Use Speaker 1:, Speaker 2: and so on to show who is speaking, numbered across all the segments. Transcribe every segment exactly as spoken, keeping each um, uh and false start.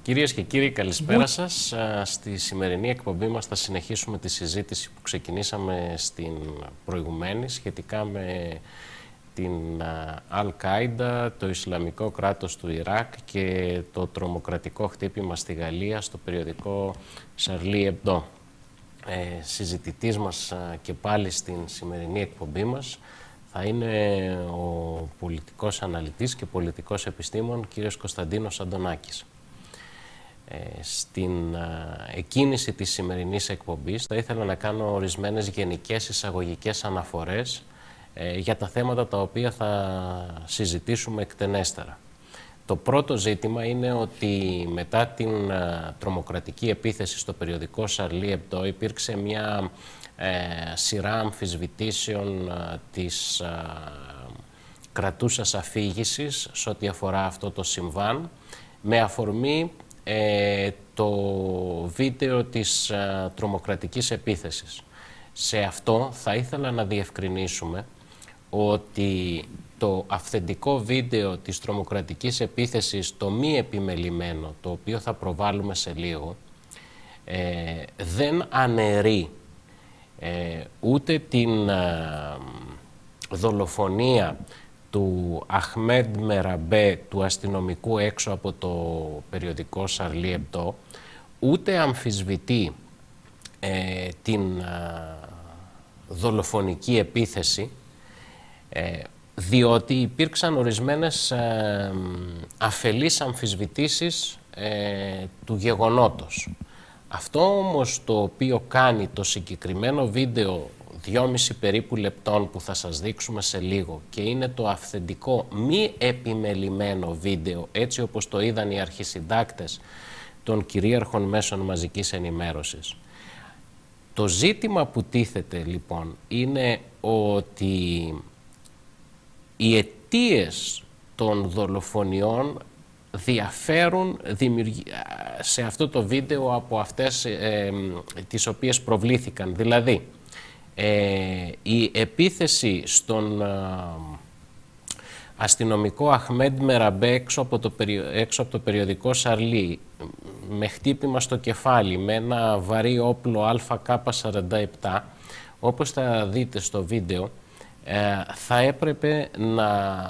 Speaker 1: Κυρίες και κύριοι, καλησπέρα σας. Στη σημερινή εκπομπή μας θα συνεχίσουμε τη συζήτηση που ξεκινήσαμε στην προηγουμένη σχετικά με την Αλ-Κάιντα, το Ισλαμικό κράτος του Ιράκ και το τρομοκρατικό χτύπημα στη Γαλλία στο περιοδικό Charlie Hebdo. Ε, συζητητής μας και πάλι στην σημερινή εκπομπή μας θα είναι ο πολιτικός αναλυτής και πολιτικός επιστήμον κύριος Κωνσταντίνος Αντωνάκης. Ε, στην α, εκκίνηση της σημερινής εκπομπής θα ήθελα να κάνω ορισμένες γενικές εισαγωγικές αναφορές ε, για τα θέματα τα οποία θα συζητήσουμε εκτενέστερα. Το πρώτο ζήτημα είναι ότι μετά την α, τρομοκρατική επίθεση στο περιοδικό Charlie Hebdo υπήρξε μια ε, σειρά αμφισβητήσεων α, της α, κρατούσας αφήγησης σε ό,τι αφορά αυτό το συμβάν, με αφορμή Ε, το βίντεο της α, τρομοκρατικής επίθεσης. Σε αυτό θα ήθελα να διευκρινίσουμε ότι το αυθεντικό βίντεο της τρομοκρατικής επίθεσης, το μη επιμελημένο, το οποίο θα προβάλλουμε σε λίγο, ε, δεν αναιρεί ε, ούτε την α, δολοφονία του Αχμέντ Μεραμπέ, του αστυνομικού έξω από το περιοδικό Charlie Hebdo, ούτε αμφισβητεί ε, την α, δολοφονική επίθεση, ε, διότι υπήρξαν ορισμένες ε, αφελείς αμφισβητήσεις ε, του γεγονότος. Αυτό όμως το οποίο κάνει το συγκεκριμένο βίντεο δυόμιση περίπου λεπτών που θα σας δείξουμε σε λίγο και είναι το αυθεντικό μη επιμελημένο βίντεο, έτσι όπως το είδαν οι αρχισυντάκτες των κυρίαρχων μέσων μαζικής ενημέρωσης. Το ζήτημα που τίθεται λοιπόν είναι ότι οι αιτίες των δολοφονιών διαφέρουν σε αυτό το βίντεο από αυτές ε, τις οποίες προβλήθηκαν. Δηλαδή, Ε, η επίθεση στον α, αστυνομικό Αχμέντ Μεραμπέ έξω από το, περιο, έξω από το περιοδικό Charlie, με χτύπημα στο κεφάλι, με ένα βαρύ όπλο Α K σαράντα επτά, όπως θα δείτε στο βίντεο, ε, θα έπρεπε να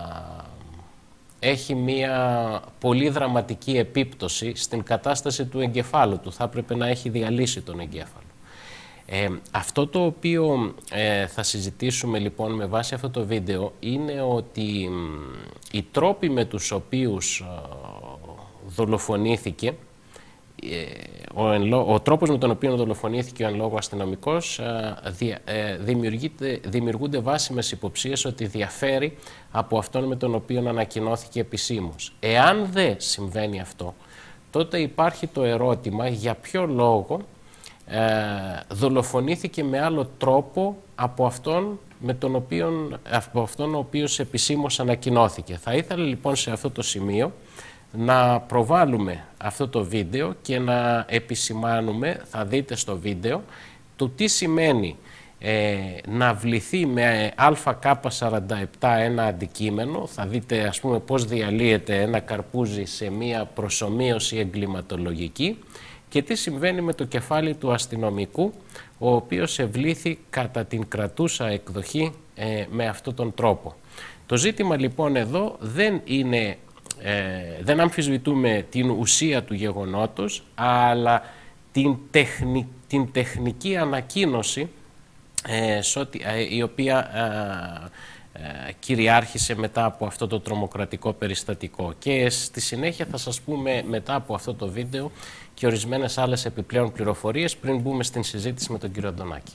Speaker 1: έχει μία πολύ δραματική επίπτωση στην κατάσταση του εγκεφάλου του. Θα έπρεπε να έχει διαλύσει τον εγκέφαλο. Ε, αυτό το οποίο ε, θα συζητήσουμε λοιπόν με βάση αυτό το βίντεο είναι ότι ε, οι τρόποι με τους οποίους ε, δολοφονήθηκε, ε, ο, εν, ο τρόπος με τον οποίο δολοφονήθηκε ο εν λόγω αστυνομικός ε, δι, ε, δημιουργούνται βάσιμες υποψίες ότι διαφέρει από αυτόν με τον οποίο ανακοινώθηκε επισήμως. Εάν δεν συμβαίνει αυτό, τότε υπάρχει το ερώτημα για ποιο λόγο Ε, δολοφονήθηκε με άλλο τρόπο από αυτόν, με τον οποίο, από αυτόν ο οποίος επισήμως ανακοινώθηκε. Θα ήθελα λοιπόν σε αυτό το σημείο να προβάλλουμε αυτό το βίντεο και να επισημάνουμε, θα δείτε στο βίντεο, το τι σημαίνει ε, να βληθεί με Α K σαράντα επτά ένα αντικείμενο. Θα δείτε ας πούμε πώς διαλύεται ένα καρπούζι σε μία προσομοίωση εγκληματολογική και τι συμβαίνει με το κεφάλι του αστυνομικού, ο οποίος ευλήθη κατά την κρατούσα εκδοχή ε, με αυτόν τον τρόπο. Το ζήτημα λοιπόν εδώ δεν είναι, ε, δεν αμφισβητούμε την ουσία του γεγονότος, αλλά την, τεχνη, την τεχνική ανακοίνωση ε, σώτη, ε, η οποία ε, ε, κυριάρχησε μετά από αυτό το τρομοκρατικό περιστατικό. Και στη συνέχεια θα σας πούμε μετά από αυτό το βίντεο και ορισμένες άλλες επιπλέον πληροφορίες πριν μπούμε στην συζήτηση με τον κύριο Αντωνάκη.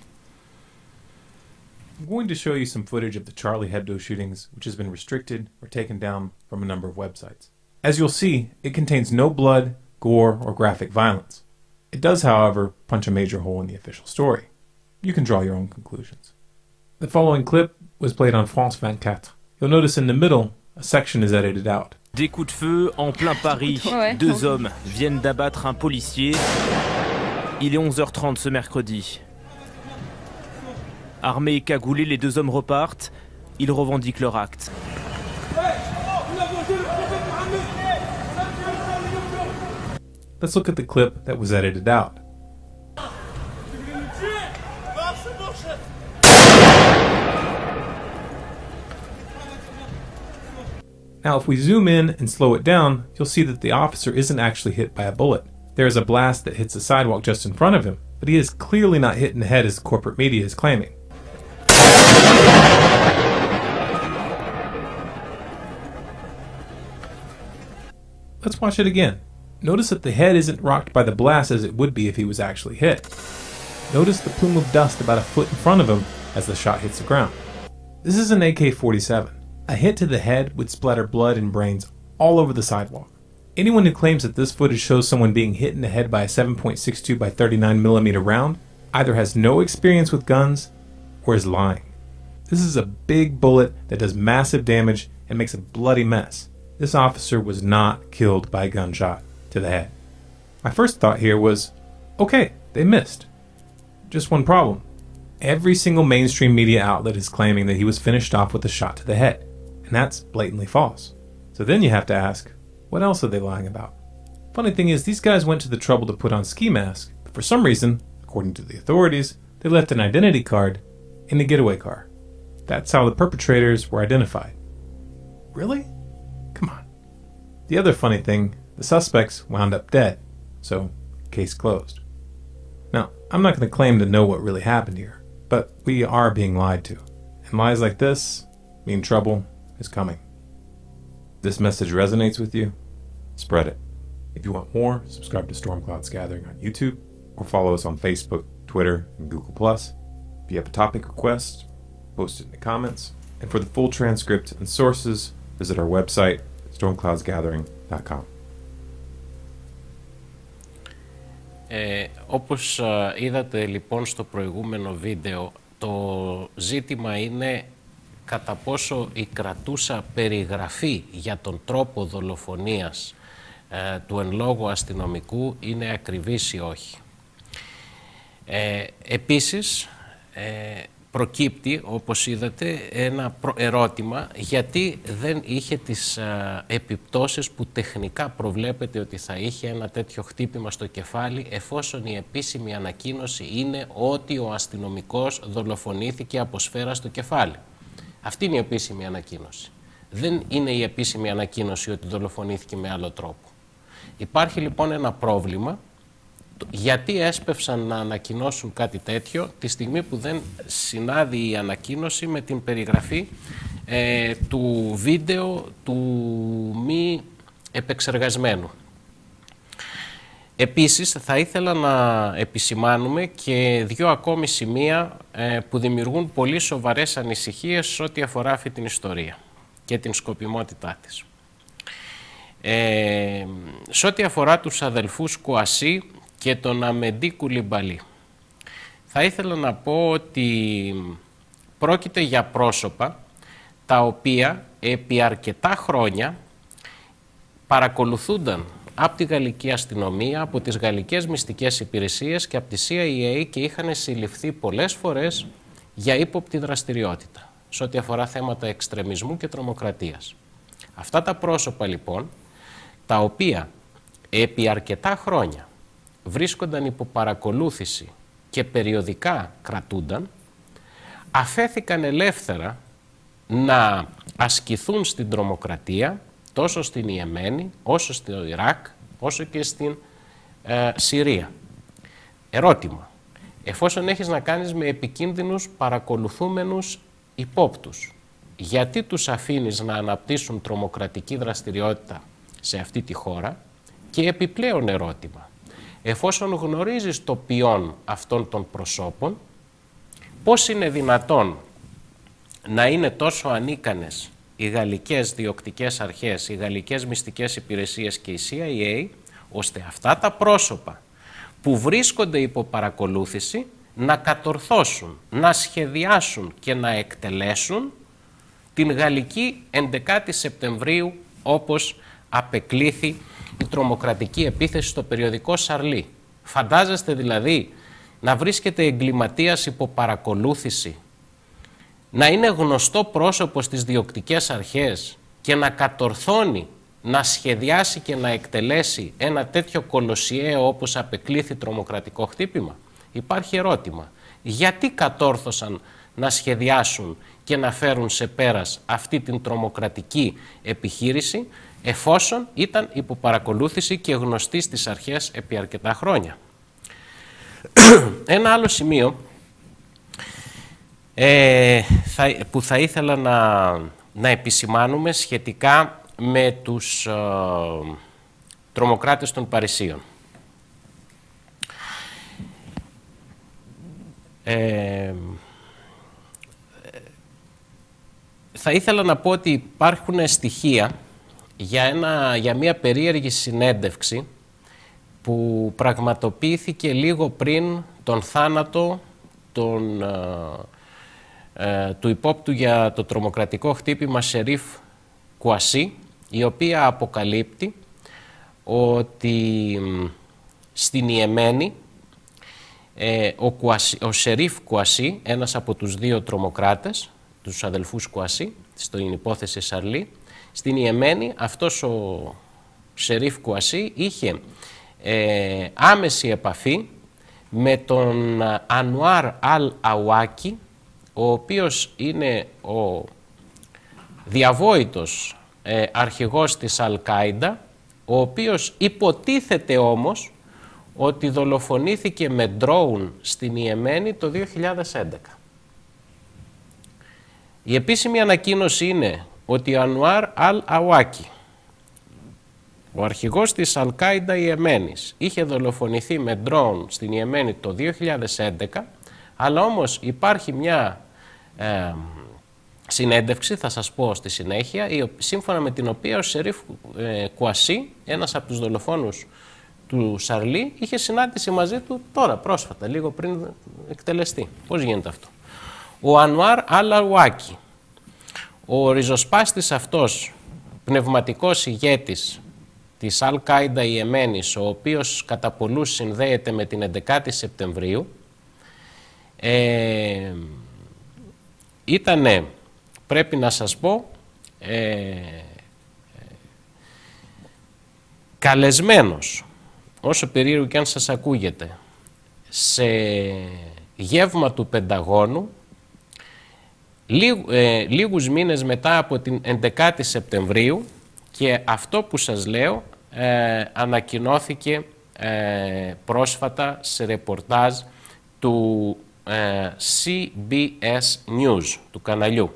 Speaker 2: I'm going to show you some footage of the Charlie Hebdo shootings, which has been restricted or taken down from a number of websites. As you'll see, it contains no blood, gore, or graphic violence. It does, however, punch a major hole in the official story. You can draw your own conclusions. The following clip was played on France twenty-four. You'll notice in the middle, a section is edited out.
Speaker 3: Des coups de feu en plein Paris. Ouais. Deux hommes viennent d'abattre un policier. Il est onze heures trente ce mercredi. Armés et cagoulés, les deux hommes repartent. Ils revendiquent leur acte.
Speaker 2: Let's look at the clip that was edited out. Now, if we zoom in and slow it down, you'll see that the officer isn't actually hit by a bullet. There is a blast that hits the sidewalk just in front of him, but he is clearly not hit in the head as the corporate media is claiming. Let's watch it again. Notice that the head isn't rocked by the blast as it would be if he was actually hit. Notice the plume of dust about a foot in front of him as the shot hits the ground. This is an A K forty-seven. A hit to the head would splatter blood and brains all over the sidewalk. Anyone who claims that this footage shows someone being hit in the head by a seven point six two by thirty-nine millimeter round either has no experience with guns or is lying. This is a big bullet that does massive damage and makes a bloody mess. This officer was not killed by a gunshot to the head. My first thought here was, okay, they missed. Just one problem. Every single mainstream media outlet is claiming that he was finished off with a shot to the head. And that's blatantly false. So then you have to ask, what else are they lying about? Funny thing is, these guys went to the trouble to put on ski masks, but for some reason, according to the authorities, they left an identity card in the getaway car. That's how the perpetrators were identified. Really? Come on. The other funny thing, the suspects wound up dead, so case closed. Now, I'm not going to claim to know what really happened here, but we are being lied to. And lies like this mean trouble is coming. If this message resonates with you, spread it. If you want more, subscribe to Storm Clouds Gathering on YouTube or follow us on Facebook, Twitter, and Google plus. If you have a topic request, post it in the comments. And for the full transcript and sources, visit our website, storm clouds gathering dot com.
Speaker 1: Ε, όπως ε, είδατε λοιπόν στο προηγούμενο βίντεο, το ζήτημα είναι κατά πόσο η κρατούσα περιγραφή για τον τρόπο δολοφονίας ε, του εν λόγω αστυνομικού είναι ακριβής ή όχι. Ε, επίσης, ε, προκύπτει, όπως είδατε, ένα ερώτημα γιατί δεν είχε τις ε, επιπτώσεις που τεχνικά προβλέπεται ότι θα είχε ένα τέτοιο χτύπημα στο κεφάλι, εφόσον η επίσημη ανακοίνωση είναι ότι ο αστυνομικός δολοφονήθηκε από σφαίρα στο κεφάλι. Αυτή είναι η επίσημη ανακοίνωση. Δεν είναι η επίσημη ανακοίνωση ότι δολοφονήθηκε με άλλο τρόπο. Υπάρχει λοιπόν ένα πρόβλημα. Γιατί έσπευσαν να ανακοινώσουν κάτι τέτοιο τη στιγμή που δεν συνάδει η ανακοίνωση με την περιγραφή ε, του βίντεο του μη επεξεργασμένου. Επίσης, θα ήθελα να επισημάνουμε και δύο ακόμη σημεία ε, που δημιουργούν πολύ σοβαρές ανησυχίες ό,τι αφορά αυτή την ιστορία και την σκοπιμότητά της. Ε, σε ό,τι αφορά τους αδελφούς Κουασί και τον Αμεντί Κουλιμπαλί, θα ήθελα να πω ότι πρόκειται για πρόσωπα τα οποία επί αρκετά χρόνια παρακολουθούνταν από τη γαλλική αστυνομία, από τις γαλλικές μυστικές υπηρεσίες και από τη σι άι έι και είχαν συλληφθεί πολλές φορές για ύποπτη δραστηριότητα σε ό,τι αφορά θέματα εξτρεμισμού και τρομοκρατίας. Αυτά τα πρόσωπα λοιπόν, τα οποία επί αρκετά χρόνια βρίσκονταν υπό παρακολούθηση και περιοδικά κρατούνταν, αφέθηκαν ελεύθερα να ασκηθούν στην τρομοκρατία τόσο στην Ιεμένη, όσο στο Ιράκ, όσο και στην ε, Συρία. Ερώτημα. Εφόσον έχεις να κάνεις με επικίνδυνους παρακολουθούμενους υπόπτους, γιατί τους αφήνεις να αναπτύσσουν τρομοκρατική δραστηριότητα σε αυτή τη χώρα? Και επιπλέον ερώτημα. Εφόσον γνωρίζεις το ποιόν αυτών των προσώπων, πώς είναι δυνατόν να είναι τόσο ανίκανες οι γαλλικές διοκτικές αρχές, οι γαλλικές μυστικές υπηρεσίες και η σι άι έι, ώστε αυτά τα πρόσωπα που βρίσκονται υπό παρακολούθηση να κατορθώσουν, να σχεδιάσουν και να εκτελέσουν την γαλλική έντεκα Σεπτεμβρίου, όπως απεκλήθη η τρομοκρατική επίθεση στο περιοδικό Σαρλί. Φαντάζεστε δηλαδή να βρίσκεται εγκληματίας υπό παρακολούθηση, να είναι γνωστό πρόσωπο στις διοκτικές αρχές και να κατορθώνει να σχεδιάσει και να εκτελέσει ένα τέτοιο κολοσιαίο όπως απεκλήθη τρομοκρατικό χτύπημα? Υπάρχει ερώτημα. Γιατί κατόρθωσαν να σχεδιάσουν και να φέρουν σε πέρας αυτή την τρομοκρατική επιχείρηση, εφόσον ήταν υπό παρακολούθηση και γνωστή στις αρχές επί αρκετά χρόνια? Ένα άλλο σημείο ε, θα, που θα ήθελα να, να επισημάνουμε σχετικά με τους ε, τρομοκράτες των Παρισίων. Ε, θα ήθελα να πω ότι υπάρχουν στοιχεία για, ένα, για μια περίεργη συνέντευξη που πραγματοποιήθηκε λίγο πριν τον θάνατο τον, ε, ε, του υπόπτου για το τρομοκρατικό χτύπημα Σερίφ Κουασί, η οποία αποκαλύπτει ότι στην Ιεμένη ε, ο, Κουασί, ο Σερίφ Κουασί, ένας από τους δύο τρομοκράτες, τους αδελφούς Κουασί, στην υπόθεση Σαρλί, στην Ιεμένη αυτός ο Σερίφ Κουασί είχε ε, άμεση επαφή με τον Ανουάρ Αλ Αουάκι, ο οποίος είναι ο διαβόητος ε, αρχηγός της Αλ-Κάιντα, ο οποίος υποτίθεται όμως ότι δολοφονήθηκε με ντρόουν στην Ιεμένη το δύο χιλιάδες έντεκα. Η επίσημη ανακοίνωση είναι ότι ο Ανουάρ Αλ Αουάκι, ο αρχηγός της Αλ-Κάιντα Ιεμένης, είχε δολοφονηθεί με ντρόουν στην Ιεμένη το δύο χιλιάδες έντεκα, αλλά όμως υπάρχει μια ε, συνέντευξη, θα σας πω στη συνέχεια, η, σύμφωνα με την οποία ο Σερίφ ε, Κουασί, ένας από τους δολοφόνους του Σαρλί, είχε συνάντηση μαζί του τώρα, πρόσφατα, λίγο πριν εκτελεστεί. Πώς γίνεται αυτό? Ο Ανουάρ Αλ Αουάκι, ο ριζοσπάστης αυτός πνευματικός ηγέτης της Αλ-Κάιντα Ιεμένης, ο οποίος κατά πολλούς συνδέεται με την έντεκα Σεπτεμβρίου, ε, ήτανε, πρέπει να σας πω, ε, καλεσμένος, όσο περίεργο και αν σας ακούγεται, σε γεύμα του Πενταγώνου, λίγου, ε, λίγους μήνες μετά από την έντεκα Σεπτεμβρίου, και αυτό που σας λέω ε, ανακοινώθηκε ε, πρόσφατα σε ρεπορτάζ του ε, σι μπι ες News, του καναλιού.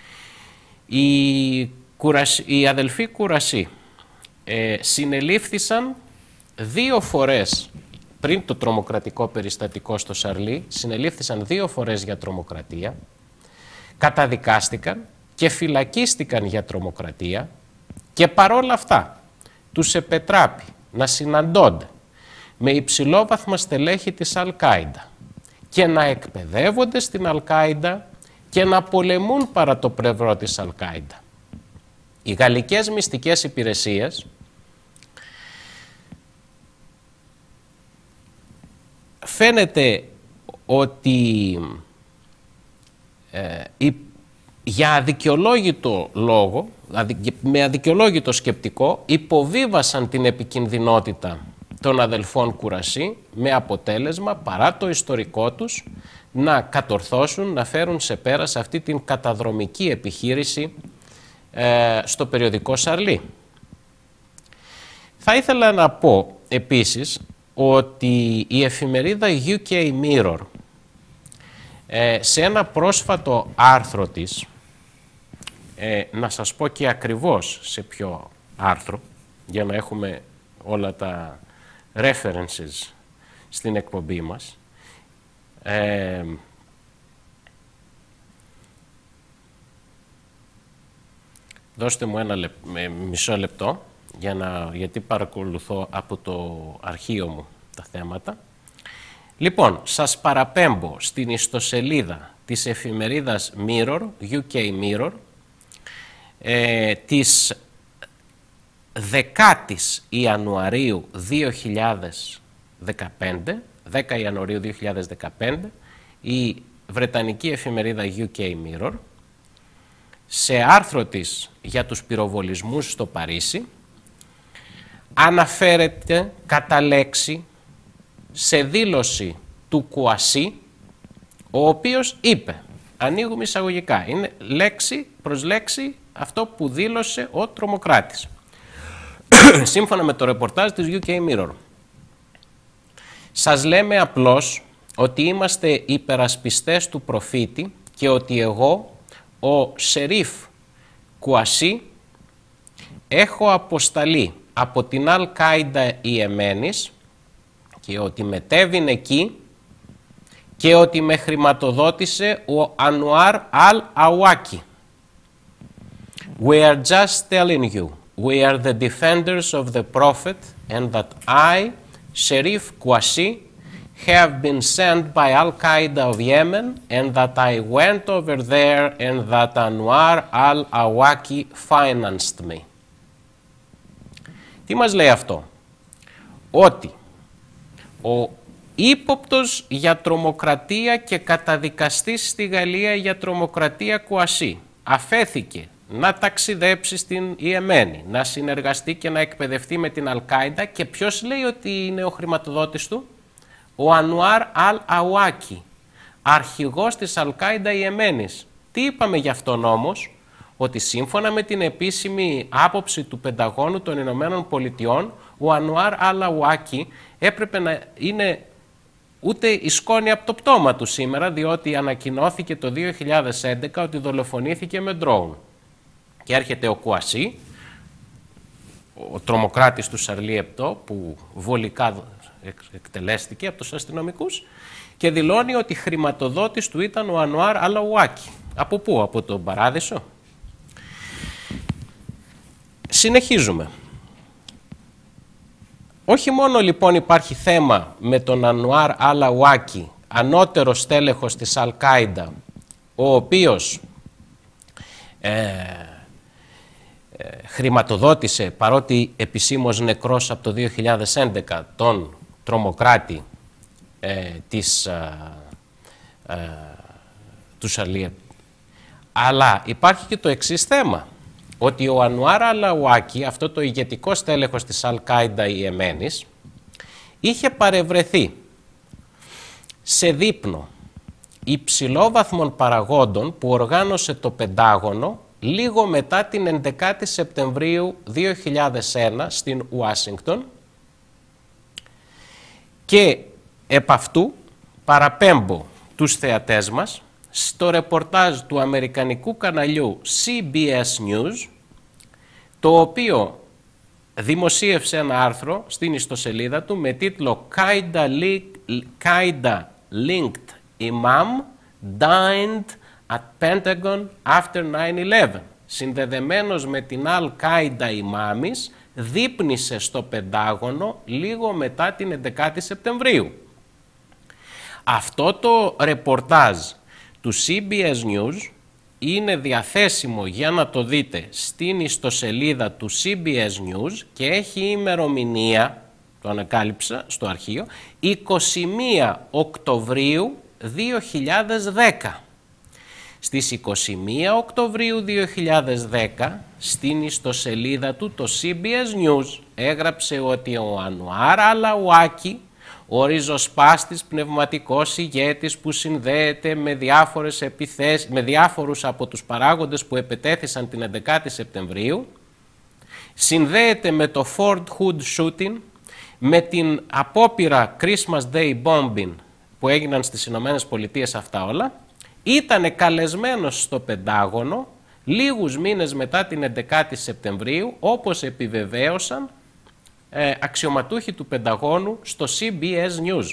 Speaker 1: Οι, Κουρασ... οι αδελφοί Κουρασί ε, συνελήφθησαν δύο φορές πριν το τρομοκρατικό περιστατικό στο Σαρλί, συνελήφθησαν δύο φορές για τρομοκρατία, καταδικάστηκαν και φυλακίστηκαν για τρομοκρατία, και παρόλα αυτά τους επετράπη να συναντώνται με υψηλόβαθμα στελέχη της Αλ-Κάιντα και να εκπαιδεύονται στην Αλ-Κάιντα και να πολεμούν παρά το πλευρό της Αλ-Κάιντα. Οι γαλλικές μυστικές υπηρεσίες φαίνεται ότι ε, η, για αδικαιολόγητο λόγο, με αδικαιολόγητο σκεπτικό, υποβίβασαν την επικινδυνότητα των αδελφών Κουρασί, με αποτέλεσμα, παρά το ιστορικό τους, να κατορθώσουν να φέρουν σε πέρας αυτή την καταδρομική επιχείρηση ε, στο περιοδικό Σαρλί. Θα ήθελα να πω επίσης ότι η εφημερίδα γιου κέι Mirror ε, σε ένα πρόσφατο άρθρο της, ε, να σας πω και ακριβώς σε ποιο άρθρο, για να έχουμε όλα τα references στην εκπομπή μας, ε, δώστε μου ένα λεπ, μισό λεπτό, για να, γιατί παρακολουθώ από το αρχείο μου τα θέματα. Λοιπόν, σας παραπέμπω στην ιστοσελίδα της εφημερίδας Mirror, γιου κέι Mirror, ε, της δεκάτης Ιανουαρίου δύο χιλιάδες δεκαπέντε, δέκα Ιανουαρίου δύο χιλιάδες δεκαπέντε, η βρετανική εφημερίδα γιου κέι Mirror, σε άρθρο της για τους πυροβολισμούς στο Παρίσι, αναφέρεται κατά λέξη σε δήλωση του Κουασί, ο οποίος είπε, ανοίγουμε εισαγωγικά, είναι λέξη προς λέξη αυτό που δήλωσε ο τρομοκράτης. Σύμφωνα με το ρεπορτάζ της γιου κέι Mirror. Σας λέμε απλώς ότι είμαστε υπερασπιστές του προφήτη και ότι εγώ, ο Σερίφ Κουασί, έχω αποσταλεί από την Αλ-Κάιντα Ιεμένης και ότι μετέβην εκεί και ότι με χρηματοδότησε ο Ανουάρ Αλ-Αουάκη. We are just telling you, we are the defenders of the Prophet and that I, Sherif Kouassi, have been sent by Al-Qaeda of Yemen and that I went over there and that Anwar Al-Awaki financed me. Τι μας λέει αυτό? Ότι ο ύποπτος για τρομοκρατία και καταδικαστής στη Γαλλία για τρομοκρατία Κουασί αφέθηκε να ταξιδέψει στην Ιεμένη, να συνεργαστεί και να εκπαιδευτεί με την Αλ-Κάιντα, και ποιος λέει ότι είναι ο χρηματοδότης του? Ο Ανουάρ Αλ-Αουάκη, αρχηγός της Αλ-Κάιντα Ιεμένης. Τι είπαμε γι' αυτόν όμως? Ότι σύμφωνα με την επίσημη άποψη του Πενταγώνου των Ηνωμένων Πολιτειών, ο Ανουάρ Αλ-Αουάκη έπρεπε να είναι ούτε η σκόνη από το πτώμα του σήμερα, διότι ανακοινώθηκε το δύο χιλιάδες έντεκα ότι δολοφονήθηκε με ντρόουν. Και έρχεται ο Κουασί, ο τρομοκράτης του Σαρλί Επτό, που βολικά εκτελέστηκε από τους αστυνομικούς, και δηλώνει ότι χρηματοδότης του ήταν ο Ανουάρ Αλ-Αουάκη. Από πού? Από τον Παράδεισο. Συνεχίζουμε. Όχι μόνο λοιπόν υπάρχει θέμα με τον Ανουάρ Αλ-Αουάκη, ανώτερο στέλεχος της Αλ-Κάιντα, ο οποίος ε, ε, χρηματοδότησε, παρότι επισήμως νεκρός από το δύο χιλιάδες έντεκα, τον τρομοκράτη ε, της, ε, ε, του Σαρλί. Αλλά υπάρχει και το εξής θέμα, ότι ο Ανουάρ Αλ-Αουάκη, αυτό το ηγετικό στέλεχος της Αλ-Κάιντα Ιεμένης, είχε παρευρεθεί σε δείπνο υψηλόβαθμων παραγόντων που οργάνωσε το Πεντάγωνο λίγο μετά την έντεκα Σεπτεμβρίου δύο χιλιάδες ένα στην Ουάσιγκτον, και επ' αυτού παραπέμπω τους θεατές μας στο ρεπορτάζ του αμερικανικού καναλιού σι μπι ες News, το οποίο δημοσίευσε ένα άρθρο στην ιστοσελίδα του με τίτλο Qaeda Linked Imam Dined at Pentagon after nine eleven. Συνδεδεμένος με την Αλ-Κάιντα ημάμις, δείπνησε στο Πεντάγωνο λίγο μετά την έντεκα Σεπτεμβρίου. Αυτό το ρεπορτάζ του σι μπι ες News είναι διαθέσιμο για να το δείτε στην ιστοσελίδα του σι μπι ες News και έχει ημερομηνία, το ανακάλυψα στο αρχείο, είκοσι μία Οκτωβρίου δύο χιλιάδες δέκα. Στις είκοσι μία Οκτωβρίου δύο χιλιάδες δέκα, στην ιστοσελίδα του, το σι μπι ες News έγραψε ότι ο Ανουάρ Αλ-Αουάκη, ο ριζοσπάστης πνευματικός ηγέτης που συνδέεται με, διάφορες επιθέσεις, με διάφορους από τους παράγοντες που επετέθησαν την έντεκα Σεπτεμβρίου, συνδέεται με το Fort Hood shooting, με την απόπειρα Christmas Day bombing που έγιναν στις Ηνωμένες Πολιτείες, αυτά όλα, ήταν καλεσμένος στο Πεντάγωνο λίγους μήνες μετά την έντεκα Σεπτεμβρίου, όπως επιβεβαίωσαν ε, αξιωματούχοι του Πενταγώνου στο σι μπι ες News.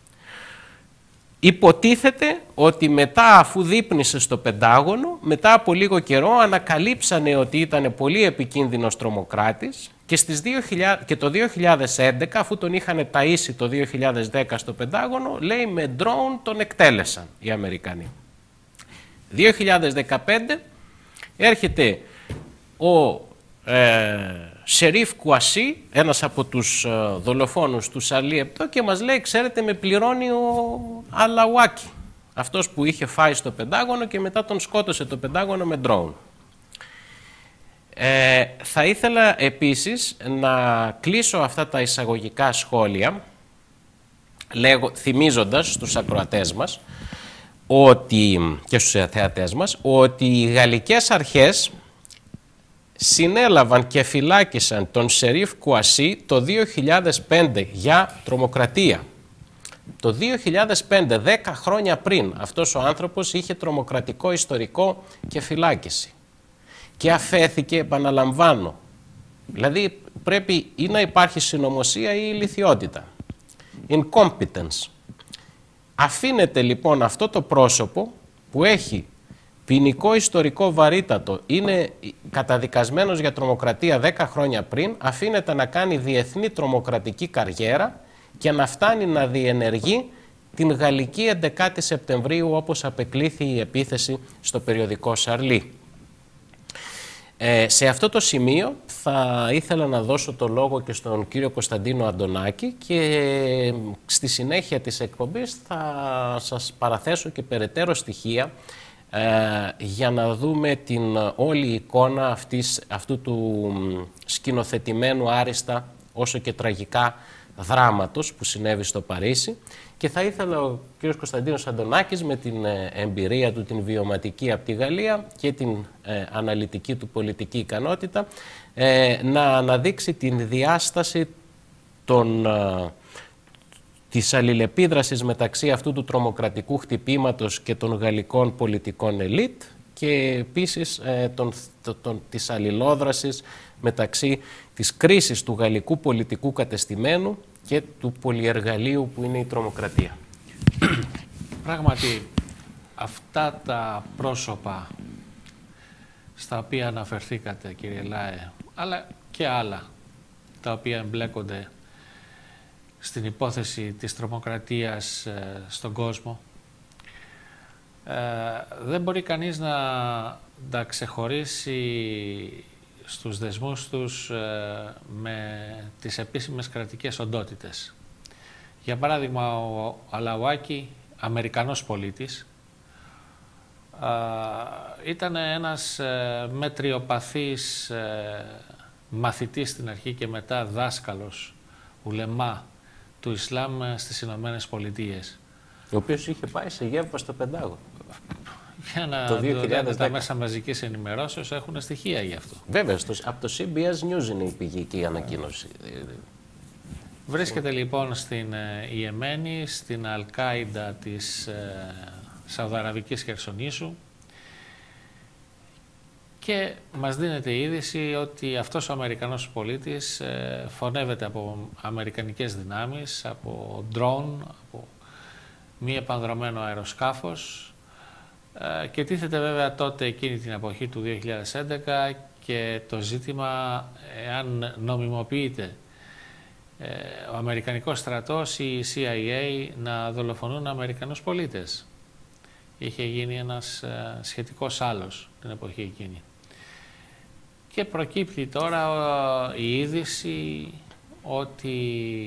Speaker 1: Υποτίθεται ότι μετά, αφού δείπνησε στο Πεντάγωνο, μετά από λίγο καιρό ανακαλύψανε ότι ήταν πολύ επικίνδυνος τρομοκράτης και, στις δύο χιλιάδες, και το δύο χιλιάδες έντεκα, αφού τον είχαν ταΐσει το δύο χιλιάδες δέκα στο Πεντάγωνο, λέει με ντρόουν τον εκτέλεσαν οι Αμερικανοί. δύο χιλιάδες δεκαπέντε έρχεται ο ε, Σερίφ Κουασί, ένας από τους ε, δολοφόνους του Σαρλί Επτό, και μας λέει, ξέρετε, με πληρώνει ο Αλ-Αουάκη, αυτός που είχε φάει στο Πεντάγωνο και μετά τον σκότωσε το Πεντάγωνο με ντρόουν. Ε, θα ήθελα επίσης να κλείσω αυτά τα εισαγωγικά σχόλια λέγω, θυμίζοντας στους ακροατές μας ότι, και στους θεατές μας ότι οι γαλλικές αρχές συνέλαβαν και φυλάκισαν τον Σερίφ Κουασί το δύο χιλιάδες πέντε για τρομοκρατία. Το δύο χιλιάδες πέντε, δέκα χρόνια πριν, αυτός ο άνθρωπος είχε τρομοκρατικό ιστορικό και φυλάκιση. Και αφέθηκε, επαναλαμβάνω. Δηλαδή πρέπει ή να υπάρχει συνωμοσία ή ηλιθιότητα. Incompetence. Αφήνεται λοιπόν αυτό το πρόσωπο που έχει ποινικό ιστορικό βαρύτατο, είναι καταδικασμένος για τρομοκρατία δέκα χρόνια πριν, αφήνεται να κάνει διεθνή τρομοκρατική καριέρα και να φτάνει να διενεργεί την γαλλική έντεκα Σεπτεμβρίου, όπως απεκλήθη η επίθεση στο περιοδικό Σαρλί. Ε, σε αυτό το σημείο θα ήθελα να δώσω το λόγο και στον κύριο Κωνσταντίνο Αντωνάκη και στη συνέχεια της εκπομπής θα σας παραθέσω και περαιτέρω στοιχεία ε, για να δούμε την όλη εικόνα αυτής, αυτού του σκηνοθετημένου άριστα όσο και τραγικά δράματος που συνέβη στο Παρίσι. Και θα ήθελα ο κ. Κωνσταντίνος Αντωνάκης με την ε, εμπειρία του, την βιωματική από τη Γαλλία και την ε, αναλυτική του πολιτική ικανότητα ε, να αναδείξει την διάσταση των, ε, της αλληλεπίδρασης μεταξύ αυτού του τρομοκρατικού χτυπήματος και των γαλλικών πολιτικών ελίτ και επίσης ε, τον, το, τον, της αλληλόδρασης μεταξύ της κρίσης του γαλλικού πολιτικού κατεστημένου και του πολυεργαλείου που είναι η τρομοκρατία.
Speaker 4: Πράγματι, αυτά τα πρόσωπα στα οποία αναφερθήκατε, κύριε Λάε, αλλά και άλλα τα οποία εμπλέκονται στην υπόθεση της τρομοκρατίας ε, στον κόσμο, ε, δεν μπορεί κανείς να τα ξεχωρίσει στους δεσμούς τους ε, με τις επίσημες κρατικές οντότητες. Για παράδειγμα, ο Αλαουάκη, Αμερικανός πολίτης, ε, ήταν ένας ε, μετριοπαθής ε, μαθητής στην αρχή και μετά δάσκαλος, ουλεμά του Ισλάμ στις Ηνωμένες Πολιτείες.
Speaker 1: Ο οποίος είχε πάει σε γεύμα στο Πεντάγωνο.
Speaker 4: Για να το δείτε, τα μέσα μαζικής ενημερώσεως έχουν στοιχεία γι' αυτό.
Speaker 1: Βέβαια, στο, από το σι μπι ες News είναι η πηγή και η ανακοίνωση.
Speaker 4: Βρίσκεται λοιπόν στην ε, Ιεμένη, στην Αλ-Κάιντα της ε, Σαουδαραβικής Χερσονήσου και μας δίνεται η είδηση ότι αυτός ο Αμερικανός πολίτης ε, φωνεύεται από αμερικανικές δυνάμεις, από ντρόουν, από μη επανδρωμένο αεροσκάφος και τίθεται βέβαια τότε εκείνη την εποχή του δύο χιλιάδες έντεκα και το ζήτημα εάν νομιμοποιείται ε, ο Αμερικανικός στρατός ή η σι άι έι να δολοφονούν Αμερικανούς πολίτες. Είχε γίνει ένας ε, σχετικός άλος την εποχή εκείνη. Και προκύπτει τώρα ε, η είδηση ότι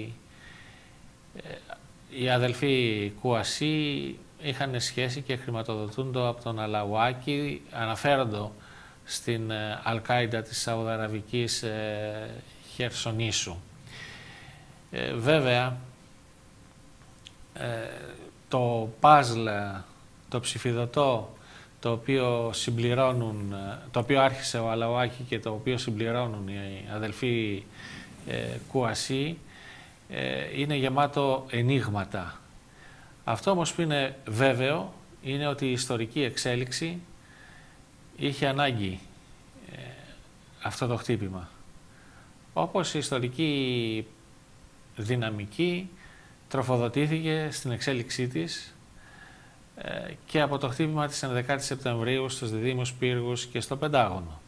Speaker 4: ε, οι αδελφοί Κουασί είχαν σχέση και χρηματοδοτούντο από τον Αλαουάκη, αναφέροντο στην ε, Αλ-Κάιντα της Σαουδαραβικής ε, Χερσονήσου. Ε, βέβαια, ε, το παζλ, το ψηφιδωτό, το οποίο συμπληρώνουν, το οποίο άρχισε ο Αλαουάκη και το οποίο συμπληρώνουν οι αδελφοί ε, Κουασί, ε, είναι γεμάτο ενίγματα. Αυτό όμως που είναι βέβαιο είναι ότι η ιστορική εξέλιξη είχε ανάγκη ε, αυτό το χτύπημα. Όπως η ιστορική δυναμική τροφοδοτήθηκε στην εξέλιξή της ε, και από το χτύπημα της ενδεκάτης Σεπτεμβρίου στους διδήμους πύργους και στο Πεντάγωνο.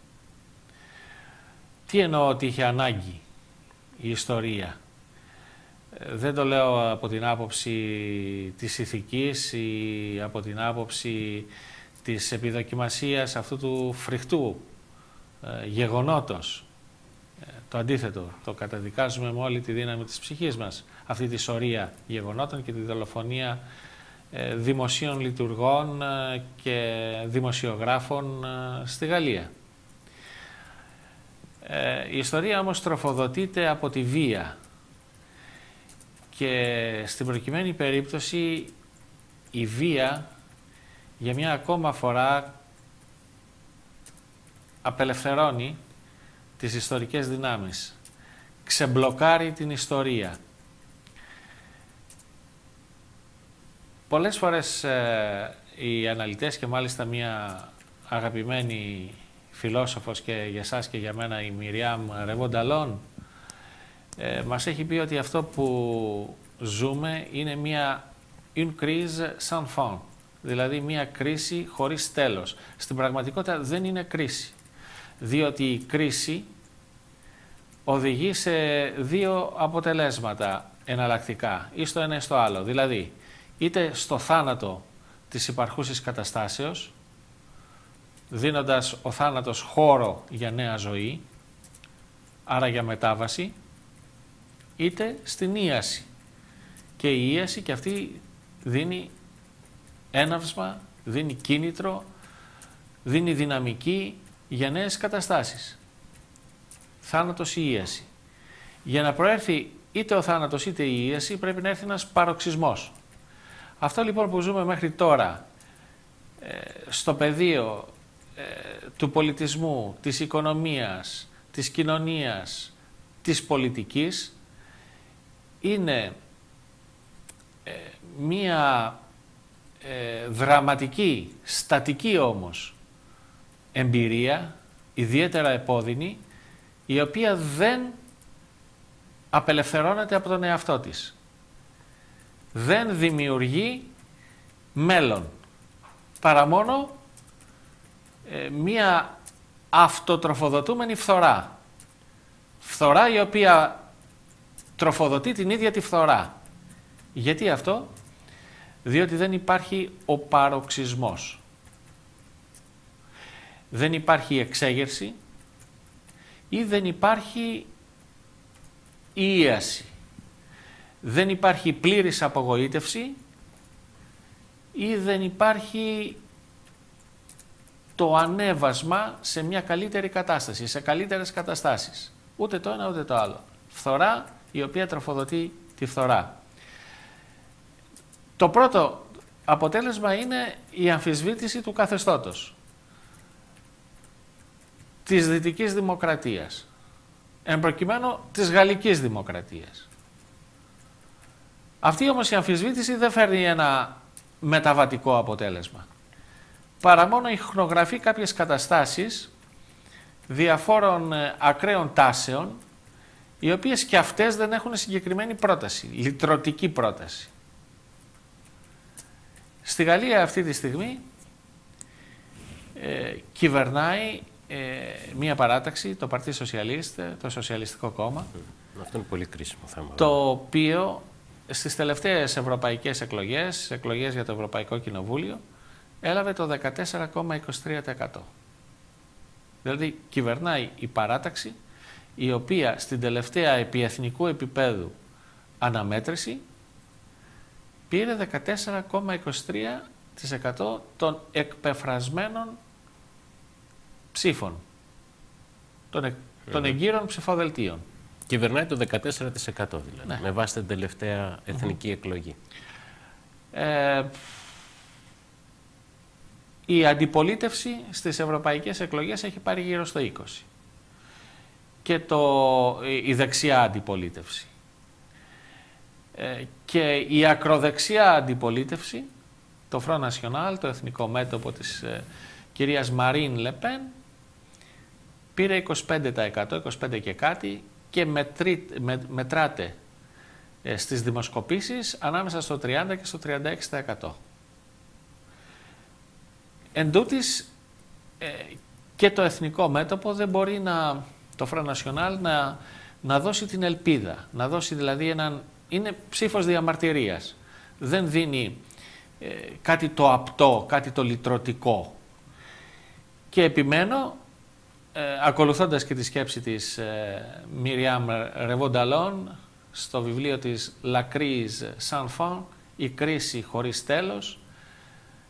Speaker 4: Τι εννοώ ότι είχε ανάγκη η ιστορία? Δεν το λέω από την άποψη της ηθικής ή από την άποψη της επιδοκιμασίας αυτού του φρικτού ε, γεγονότος. Ε, το αντίθετο, το καταδικάζουμε με όλη τη δύναμη της ψυχής μας, αυτή τη σωρία γεγονότων και τη δολοφονία ε, δημοσίων λειτουργών ε, και δημοσιογράφων ε, στη Γαλλία. Ε, η ιστορία όμως τροφοδοτείται από τη βία και στην προκειμένη περίπτωση η βία για μια ακόμα φορά απελευθερώνει τις ιστορικές δυνάμεις, ξεμπλοκάρει την ιστορία. Πολλές φορές ε, οι αναλυτές και μάλιστα μια αγαπημένη φιλόσοφος και για εσάς και για μένα η Μιριάμ Ρεβονταλόν ε, μας έχει πει ότι αυτό που ζούμε είναι μια une crise sans fin, δηλαδή μια κρίση χωρίς τέλος. Στην πραγματικότητα δεν είναι κρίση, διότι η κρίση οδηγεί σε δύο αποτελέσματα εναλλακτικά, ή στο ένα ή στο άλλο, δηλαδή είτε στο θάνατο της υπαρχούσης καταστάσεως, δίνοντας ο θάνατος χώρο για νέα ζωή, άρα για μετάβαση, είτε στην ίαση. Και η ίαση και αυτή δίνει έναυσμα, δίνει κίνητρο, δίνει δυναμική για νέες καταστάσεις. Θάνατος ή ίαση. Για να προέρθει είτε ο θάνατος είτε η ίαση πρέπει να έρθει ένας παροξισμός. Αυτό λοιπόν που ζούμε μέχρι τώρα ε, στο πεδίο ε, του πολιτισμού, της οικονομίας, της κοινωνίας, της πολιτικής είναι ε, μία ε, δραματική, στατική όμως εμπειρία, ιδιαίτερα επώδυνη, η οποία δεν απελευθερώνεται από τον εαυτό της. Δεν δημιουργεί μέλλον, παρά μόνο ε, μία αυτοτροφοδοτούμενη φθορά. Φθορά η οποία τροφοδοτεί την ίδια τη φθορά. Γιατί αυτό? Διότι δεν υπάρχει ο παροξισμός. Δεν υπάρχει εξέγερση ή δεν υπάρχει ίαση. Δεν υπάρχει πλήρης απογοήτευση ή δεν υπάρχει το ανέβασμα σε μια καλύτερη κατάσταση, σε καλύτερες καταστάσεις. Ούτε το ένα ούτε το άλλο. Φθορά η οποία τροφοδοτεί τη φθορά. Το πρώτο αποτέλεσμα είναι η αμφισβήτηση του καθεστώτος της δυτικής δημοκρατίας, εν προκειμένου της γαλλικής δημοκρατίας. Αυτή όμως η αμφισβήτηση δεν φέρνει ένα μεταβατικό αποτέλεσμα, παρά μόνο ιχνογραφεί κάποιες καταστάσεις διαφόρων ακραίων τάσεων, οι οποίες και αυτές δεν έχουν συγκεκριμένη πρόταση, λυτρωτική πρόταση. Στη Γαλλία αυτή τη στιγμή ε, κυβερνάει ε, μία παράταξη, το Παρτί Σοσιαλίστ, το Σοσιαλιστικό Κόμμα.
Speaker 1: Αυτό είναι πολύ κρίσιμο θέμα.
Speaker 4: Το οποίο στις τελευταίες ευρωπαϊκές εκλογές, εκλογές για το Ευρωπαϊκό Κοινοβούλιο, έλαβε το δεκατέσσερα κόμμα είκοσι τρία τοις εκατό. Δηλαδή κυβερνάει η παράταξη, η οποία στην τελευταία επιεθνικού επίπεδου αναμέτρηση πήρε δεκατέσσερα κόμμα είκοσι τρία τοις εκατό των εκπεφρασμένων ψήφων, των, εκ, mm. των εγκύρων ψηφοδελτίων.
Speaker 1: Κυβερνάει το δεκατέσσερα τοις εκατό δηλαδή, ναι, με βάση την τελευταία εθνική mm-hmm. εκλογή. Ε, η αντιπολίτευση στις ευρωπαϊκές εκλογές έχει πάρει γύρω στο είκοσι. Και το, η δεξιά αντιπολίτευση. Ε, και η ακροδεξιά αντιπολίτευση, το Front National, το εθνικό μέτωπο της ε, κυρίας Μαρίν Λεπέν, πήρε είκοσι πέντε τοις εκατό, είκοσι πέντε και κάτι, και μετρεί, με, μετράται ε, στις δημοσκοπήσεις ανάμεσα στο τριάντα και στο τριάντα έξι τοις εκατό. Εν τούτης, ε, και το εθνικό μέτωπο δεν μπορεί να, το Front National να, να δώσει την ελπίδα, να δώσει δηλαδή έναν, είναι ψήφος διαμαρτυρίας. Δεν δίνει ε, κάτι το απτό, κάτι το λυτρωτικό. Και επιμένω, ε, ακολουθώντας και τη σκέψη της ε, Μιριάμ Ρεβονταλόν στο βιβλίο της La crise sans fin, η κρίση χωρίς τέλος,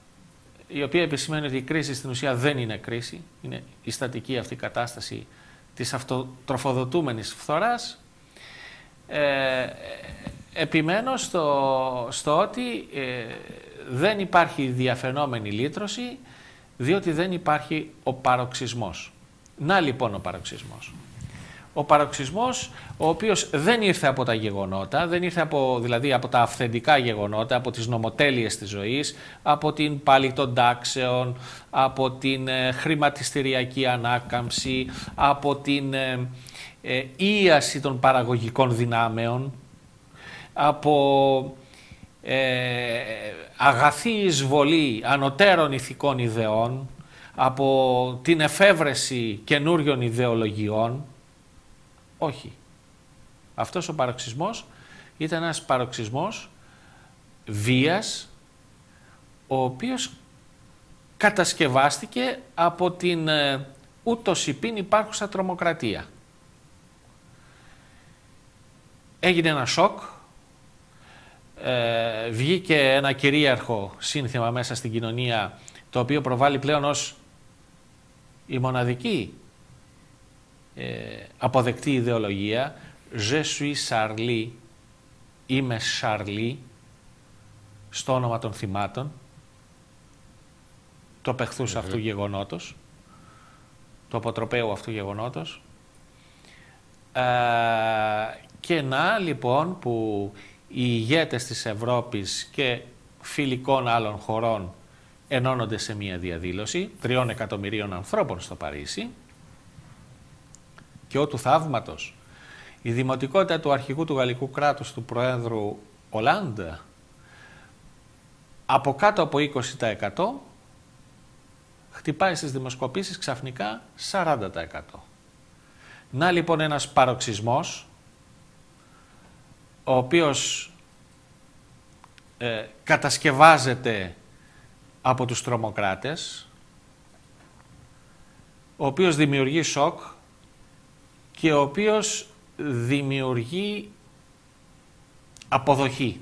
Speaker 1: η οποία επισημαίνει ότι η κρίση στην ουσία δεν είναι κρίση, είναι η στατική αυτή κατάσταση
Speaker 4: της αυτοτροφοδοτούμενης φθοράς, ε, επιμένω στο, στο ότι ε, δεν υπάρχει διαφαινόμενη λύτρωση, διότι δεν υπάρχει ο παροξισμός. Να λοιπόν ο παροξισμός. Ο παροξισμός, ο οποίος δεν ήρθε από τα γεγονότα, δεν ήρθε από, δηλαδή από τα αυθεντικά γεγονότα, από τις νομοτέλειες της ζωής, από την πάλη των τάξεων, από την ε, χρηματιστηριακή ανάκαμψη, από την ε, ε, ίαση των παραγωγικών δυνάμεων, από ε, αγαθή εισβολή ανωτέρων ηθικών ιδεών, από την εφεύρεση καινούριων ιδεολογιών. Όχι. Αυτός ο παροξισμός ήταν ένας παροξισμός βίας, ο οποίος κατασκευάστηκε από την ε, ούτως υπήν υπάρχουσα τρομοκρατία. Έγινε ένα σοκ, ε, βγήκε ένα κυρίαρχο σύνθημα μέσα στην κοινωνία, το οποίο προβάλλει πλέον ως η μοναδική ε, αποδεκτή ιδεολογία, «Je suis Charlie», είμαι Charlie, στο όνομα των θυμάτων, το παιχθούς mm-hmm. αυτού γεγονότος, του αποτροπαίου αυτού γεγονότος. Ε, και να λοιπόν που οι ηγέτες της Ευρώπης και φιλικών άλλων χωρών ενώνονται σε μία διαδήλωση τριών εκατομμυρίων ανθρώπων στο Παρίσι, και ό του θαύματος η δημοτικότητα του αρχηγού του γαλλικού κράτους, του Προέδρου Ολάντ, από κάτω από είκοσι τοις εκατό χτυπάει στις δημοσκοπήσεις ξαφνικά σαράντα τοις εκατό. Να λοιπόν ένας παροξισμός, ο οποίος ε, κατασκευάζεται από τους τρομοκράτες, ο οποίος δημιουργεί σοκ και ο οποίος δημιουργεί αποδοχή.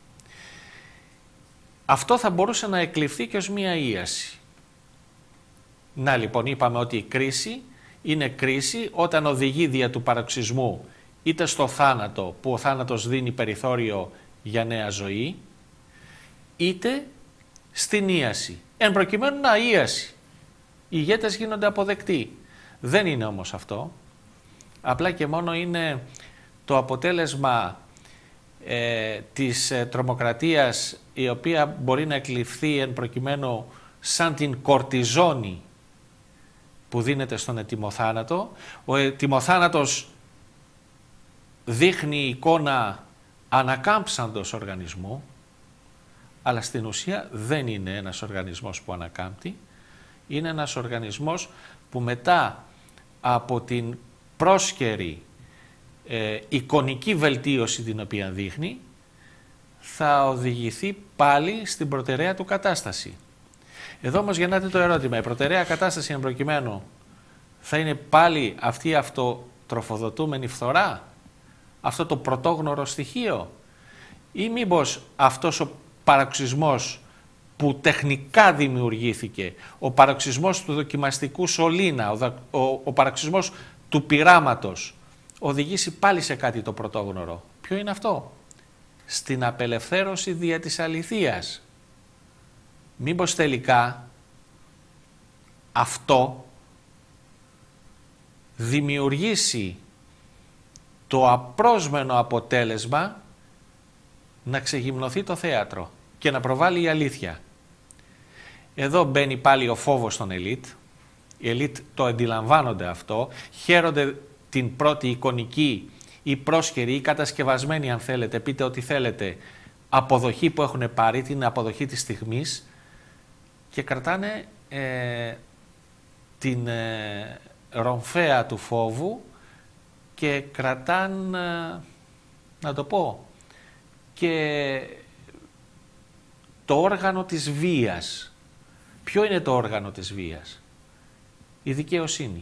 Speaker 4: Αυτό θα μπορούσε να εκλειφθεί και ως μία ίαση. Να λοιπόν, είπαμε ότι η κρίση είναι κρίση όταν οδηγεί δια του παροξισμού είτε στο θάνατο, που ο θάνατος δίνει περιθώριο για νέα ζωή, είτε στην ίαση. Εν προκειμένου να ίαση. Οι ηγέτες γίνονται αποδεκτοί. Δεν είναι όμως αυτό. Απλά και μόνο είναι το αποτέλεσμα ε, της ε, τρομοκρατίας, η οποία μπορεί να εκλειφθεί εν προκειμένου σαν την κορτιζόνη που δίνεται στον ετοιμοθάνατο. Ο ετοιμοθάνατος δείχνει εικόνα ανακάμψαντος οργανισμού, αλλά στην ουσία δεν είναι ένας οργανισμός που ανακάμπτει, είναι ένας οργανισμός που μετά από την πρόσκαιρη ε, εικονική βελτίωση την οποία δείχνει, θα οδηγηθεί πάλι στην προτεραία του κατάσταση. Εδώ όμως γεννάται το ερώτημα, η προτεραία κατάσταση εν προκειμένου θα είναι πάλι αυτή η αυτοτροφοδοτούμενη φθορά, αυτό το πρωτόγνωρο στοιχείο, ή μήπως αυτός ο παροξισμός που τεχνικά δημιουργήθηκε, ο παροξισμός του δοκιμαστικού σωλήνα, ο, ο, ο παροξισμός του πειράματος, οδηγήσει πάλι σε κάτι το πρωτόγνωρο. Ποιο είναι αυτό? Στην απελευθέρωση δια της αληθείας. Μήπως τελικά αυτό δημιουργήσει το απρόσμενο αποτέλεσμα να ξεγυμνωθεί το θέατρο και να προβάλλει η αλήθεια. Εδώ μπαίνει πάλι ο φόβος των ελίτ. Οι ελίτ το αντιλαμβάνονται αυτό, χαίρονται την πρώτη εικονική ή πρόσχερη ή κατασκευασμένη, αν θέλετε, πείτε ό,τι θέλετε, αποδοχή που έχουν πάρει, την αποδοχή της στιγμής, και κρατάνε ε, την ε, ρομφαία του φόβου και κρατάνε, ε, να το πω, και το όργανο της βίας. Ποιο είναι το όργανο της βίας? Η δικαιοσύνη.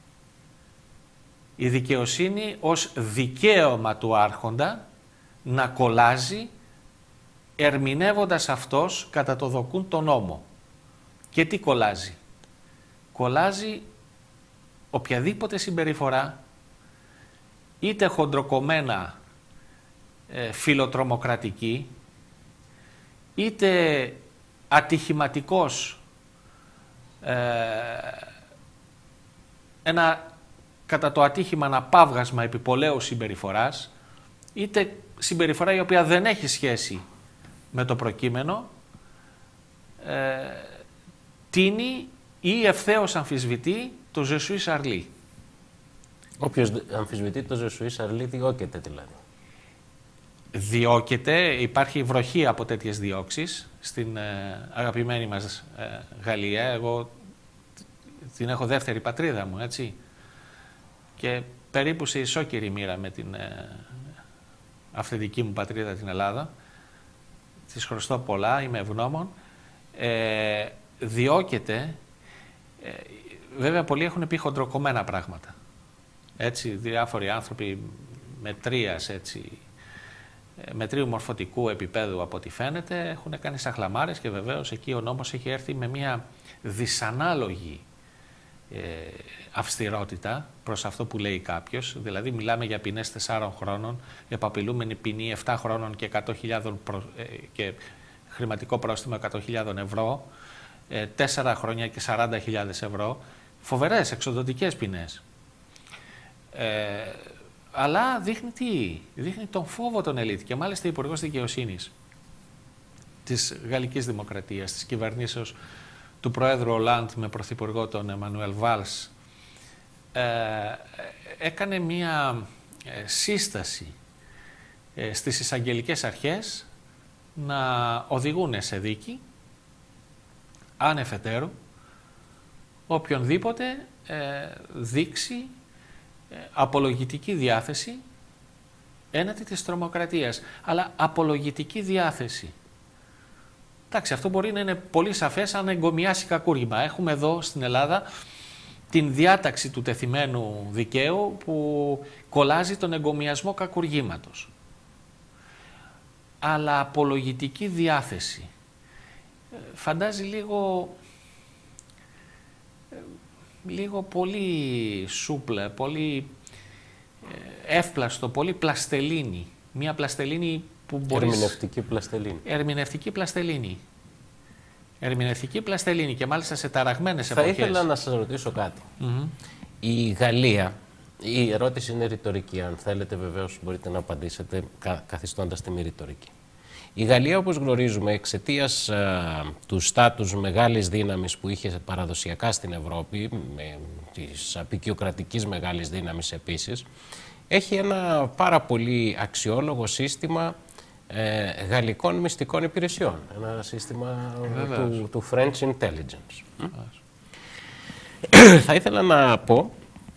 Speaker 4: Η δικαιοσύνη ως δικαίωμα του άρχοντα να κολλάζει, ερμηνεύοντας αυτός κατά το δοκούν τον νόμο. Και τι κολλάζει? Κολλάζει οποιαδήποτε συμπεριφορά, είτε χοντροκομμένα ε, φιλοτρομοκρατική, είτε ατυχηματικός ε, ένα κατά το ατύχημα ένα παύγασμα επιπολαίου συμπεριφοράς, είτε συμπεριφορά η οποία δεν έχει σχέση με το προκείμενο, ε, τίνει ή ευθέως αμφισβητεί το Ζεσουί Σαρλί.
Speaker 1: Όποιος αμφισβητεί το Ζεσουί Σαρλί διώκεται δηλαδή.
Speaker 4: Διώκεται, υπάρχει βροχή από τέτοιες διώξεις στην ε, αγαπημένη μας ε, Γαλλία. Εγώ την έχω δεύτερη πατρίδα μου, έτσι. Και περίπου σε ισόκυρη μοίρα με την ε, αυθεντική μου πατρίδα, την Ελλάδα. Της χρωστώ πολλά, είμαι ευγνώμων. Ε, διώκεται, ε, βέβαια πολλοί έχουν πει χοντροκομμένα πράγματα. Έτσι, διάφοροι άνθρωποι μετρίας, έτσι, μετρίου μορφωτικού επίπεδου από ό,τι φαίνεται, έχουν κάνει σαχλαμάρες και βεβαίως εκεί ο νόμος έχει έρθει με μια δυσανάλογη ε, αυστηρότητα προς αυτό που λέει κάποιος. Δηλαδή μιλάμε για ποινές τεσσάρων χρόνων, επαπειλούμενη ποινή επτά χρόνων και, εκατό χιλιάδες προ, ε, και χρηματικό πρόστιμο εκατό χιλιάδες ευρώ, ε, τέσσερα χρόνια και σαράντα χιλιάδες ευρώ, φοβερές εξοδοτικές ποινές. Ε, αλλά δείχνει τι, δείχνει τον φόβο των ελίτ. Και μάλιστα ο Υπουργός Δικαιοσύνης της Γαλλικής Δημοκρατίας, της κυβερνήσεως του Προέδρου Ολάντ με Πρωθυπουργό τον Εμμανουέλ Βάλς, ε, έκανε μία ε, σύσταση ε, στις εισαγγελικές αρχές να οδηγούν σε δίκη άνευ ετέρου οποιονδήποτε ε, δείξει ε, απολογητική διάθεση έναντι της τρομοκρατίας. Αλλά απολογητική διάθεση. Εντάξει, αυτό μπορεί να είναι πολύ σαφές αν εγκομιάσει κακούργημα. Έχουμε εδώ στην Ελλάδα την διάταξη του τεθειμένου δικαίου που κολλάζει τον εγκομιασμό κακουργήματος. Αλλά απολογητική διάθεση φαντάζει λίγο, λίγο πολύ σούπλε, πολύ εύπλαστο, πολύ πλαστελίνη. Μια πλαστελίνη που μπορείς...
Speaker 1: Ερμηνευτική πλαστελίνη.
Speaker 4: Ερμηνευτική πλαστελίνη. Ερμηνευτική πλαστελίνη και μάλιστα σε ταραγμένες εποχές. Θα
Speaker 1: ήθελα να σας ρωτήσω κάτι.
Speaker 4: Mm-hmm.
Speaker 1: Η Γαλλία, η ερώτηση είναι ρητορική, αν θέλετε βεβαίως μπορείτε να απαντήσετε κα, καθιστώντας τη μη ρητορική. Η Γαλλία, όπως γνωρίζουμε, εξαιτίας α, του στάτους μεγάλης δύναμης που είχε παραδοσιακά στην Ευρώπη, με της απεικιοκρατικής μεγάλης δύναμης επίσης, έχει ένα πάρα πολύ αξιόλογο σύστημα ε, γαλλικών μυστικών υπηρεσιών. Ένα σύστημα του, του French Intelligence. Θα ήθελα να πω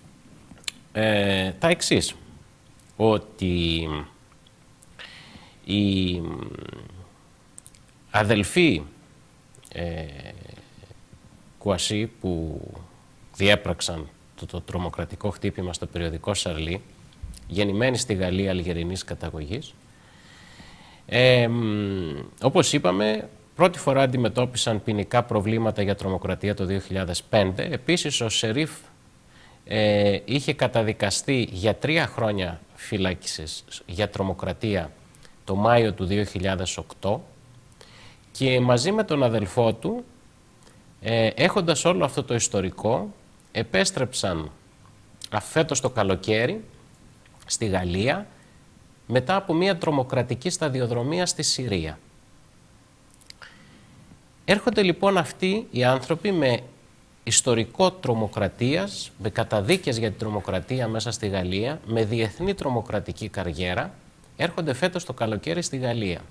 Speaker 1: ε, τα εξής. Ότι οι αδελφοί ε, Κουασί που διέπραξαν το, το τρομοκρατικό χτύπημα στο περιοδικό Σαρλί, γεννημένοι στη Γαλλία αλγερινής καταγωγής, ε, όπως είπαμε, πρώτη φορά αντιμετώπισαν ποινικά προβλήματα για τρομοκρατία το δύο χιλιάδες πέντε. Επίσης, ο Σερίφ ε, είχε καταδικαστεί για τρία χρόνια φυλάκισης για τρομοκρατία το Μάιο του δύο χιλιάδες οκτώ και μαζί με τον αδελφό του, ε, έχοντας όλο αυτό το ιστορικό, επέστρεψαν φέτος το καλοκαίρι στη Γαλλία μετά από μια τρομοκρατική σταδιοδρομία στη Συρία. Έρχονται λοιπόν αυτοί οι άνθρωποι με ιστορικό τρομοκρατίας, με καταδίκες για την τρομοκρατία μέσα στη Γαλλία, με διεθνή τρομοκρατική καριέρα, έρχονται φέτος το καλοκαίρι στη Γαλλία.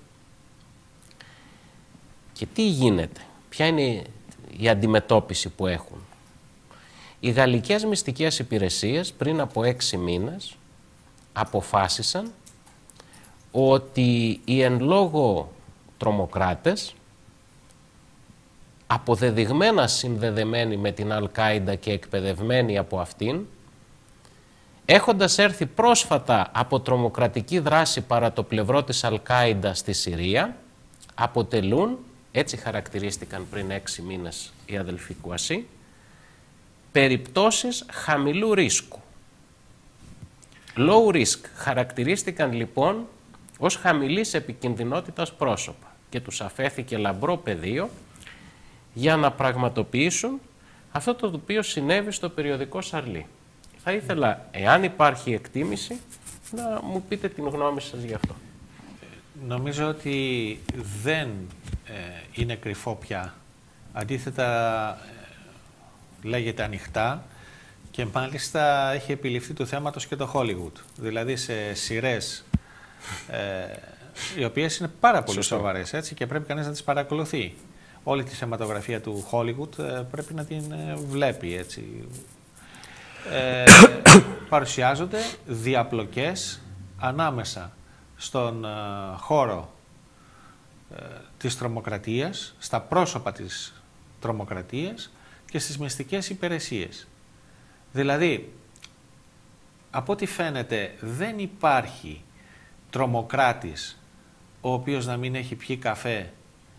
Speaker 1: Και τι γίνεται, ποια είναι η αντιμετώπιση που έχουν. Οι γαλλικές μυστικές υπηρεσίες πριν από έξι μήνες αποφάσισαν ότι οι εν λόγω τρομοκράτες, αποδεδειγμένα συνδεδεμένοι με την Αλ-Κάιντα και εκπαιδευμένοι από αυτήν, έχοντας έρθει πρόσφατα από τρομοκρατική δράση παρά το πλευρό της Αλ-Κάιντα στη Συρία, αποτελούν, έτσι χαρακτηρίστηκαν πριν έξι μήνες οι αδελφοί Κουασί, περιπτώσεις χαμηλού ρίσκου. Low risk χαρακτηρίστηκαν λοιπόν ως χαμηλής επικινδυνότητας πρόσωπα και τους αφέθηκε λαμπρό πεδίο για να πραγματοποιήσουν αυτό το οποίο συνέβη στο περιοδικό Σαρλί. Θα ήθελα, εάν υπάρχει εκτίμηση, να μου πείτε την γνώμη σας γι' αυτό.
Speaker 4: Νομίζω ότι δεν ε, είναι κρυφό πια. Αντίθετα, ε, λέγεται ανοιχτά και μάλιστα έχει επιληφθεί του θέματος και το Hollywood. Δηλαδή σε σειρές, ε, οι οποίες είναι πάρα πολύ σοβαρές, έτσι, και πρέπει κανείς να τις παρακολουθεί. Όλη τη θεματογραφία του Hollywood ε, πρέπει να την ε, βλέπει, έτσι. Ε, παρουσιάζονται διαπλοκές ανάμεσα στον ε, χώρο ε, της τρομοκρατίας, στα πρόσωπα της τρομοκρατίας και στις μυστικές υπηρεσίες. Δηλαδή, από ό,τι φαίνεται, δεν υπάρχει τρομοκράτης ο οποίος να μην έχει πιει καφέ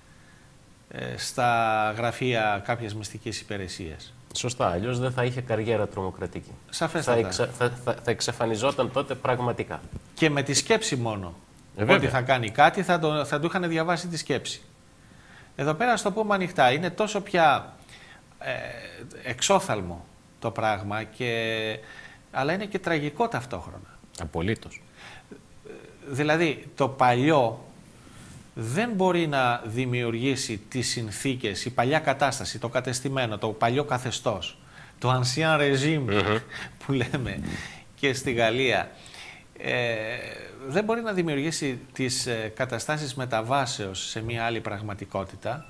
Speaker 4: ε, στα γραφεία κάποιας μυστικής υπηρεσίας.
Speaker 1: Σωστά, αλλιώς δεν θα είχε καριέρα τρομοκρατική.
Speaker 4: Σαφέστατα.
Speaker 1: Θα, εξα, θα, θα, θα εξαφανιζόταν τότε πραγματικά.
Speaker 4: Και με τη σκέψη μόνο.
Speaker 1: Ε,
Speaker 4: ότι θα κάνει κάτι, θα, το, θα του είχαν διαβάσει τη σκέψη. Εδώ πέρα, στο πούμε ανοιχτά, είναι τόσο πια ε, εξόθαλμο το πράγμα, και, αλλά είναι και τραγικό ταυτόχρονα.
Speaker 1: Απολύτως.
Speaker 4: Δηλαδή, το παλιό δεν μπορεί να δημιουργήσει τις συνθήκες, η παλιά κατάσταση, το κατεστημένο, το παλιό καθεστώς, το ancien régime mm-hmm. που λέμε και στη Γαλλία, ε, δεν μπορεί να δημιουργήσει τις ε, καταστάσεις μεταβάσεως σε μια άλλη πραγματικότητα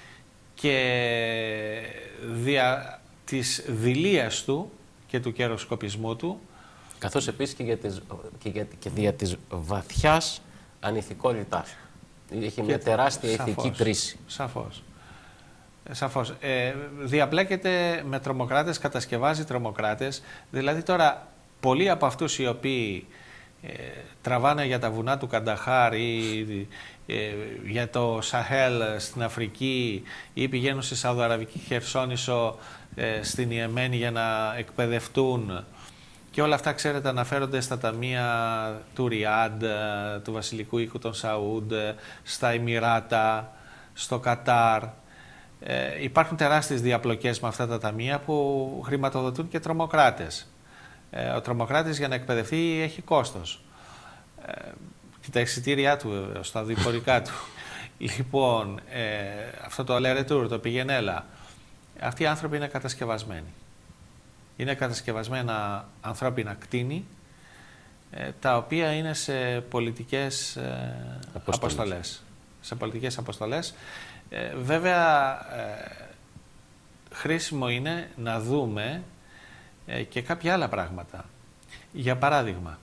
Speaker 4: και δια της δειλίας του και του καιροσκοπισμού του,
Speaker 1: καθώς επίσης και, για τις, και, για, και δια της βαθιάς ανηθικότητάς. Έχει μια τεράστια ηθική σαφώς, κρίση.
Speaker 4: Σαφώς. Σαφώς. Ε, διαπλέκεται με τρομοκράτες, κατασκευάζει τρομοκράτες. Δηλαδή τώρα πολλοί από αυτούς οι οποίοι ε, τραβάνε για τα βουνά του Κανταχάρ ή ε, για το Σαχέλ στην Αφρική ή πηγαίνουν στη Σαουδαραβική Χερσόνησο ε, στην Ιεμένη για να εκπαιδευτούν, και όλα αυτά, ξέρετε, αναφέρονται στα ταμεία του Ριάντ, του Βασιλικού Οίκου των Σαούντ, στα Εμιράτα, στο Κατάρ. Ε, υπάρχουν τεράστιες διαπλοκές με αυτά τα ταμεία που χρηματοδοτούν και τρομοκράτες. Ε, ο τρομοκράτης για να εκπαιδευτεί έχει κόστος. Ε, και τα εισιτήριά του, στα διπορικά του. Λοιπόν, ε, αυτό το aller retour, το πηγενέλα, αυτοί οι άνθρωποι είναι κατασκευασμένοι. Είναι κατασκευασμένα ανθρώπινα κτίνη, ε, τα οποία είναι σε πολιτικές ε, αποστολές. αποστολές. Σε πολιτικές αποστολές. Ε, βέβαια, ε, χρήσιμο είναι να δούμε ε, και κάποια άλλα πράγματα. Για παράδειγμα,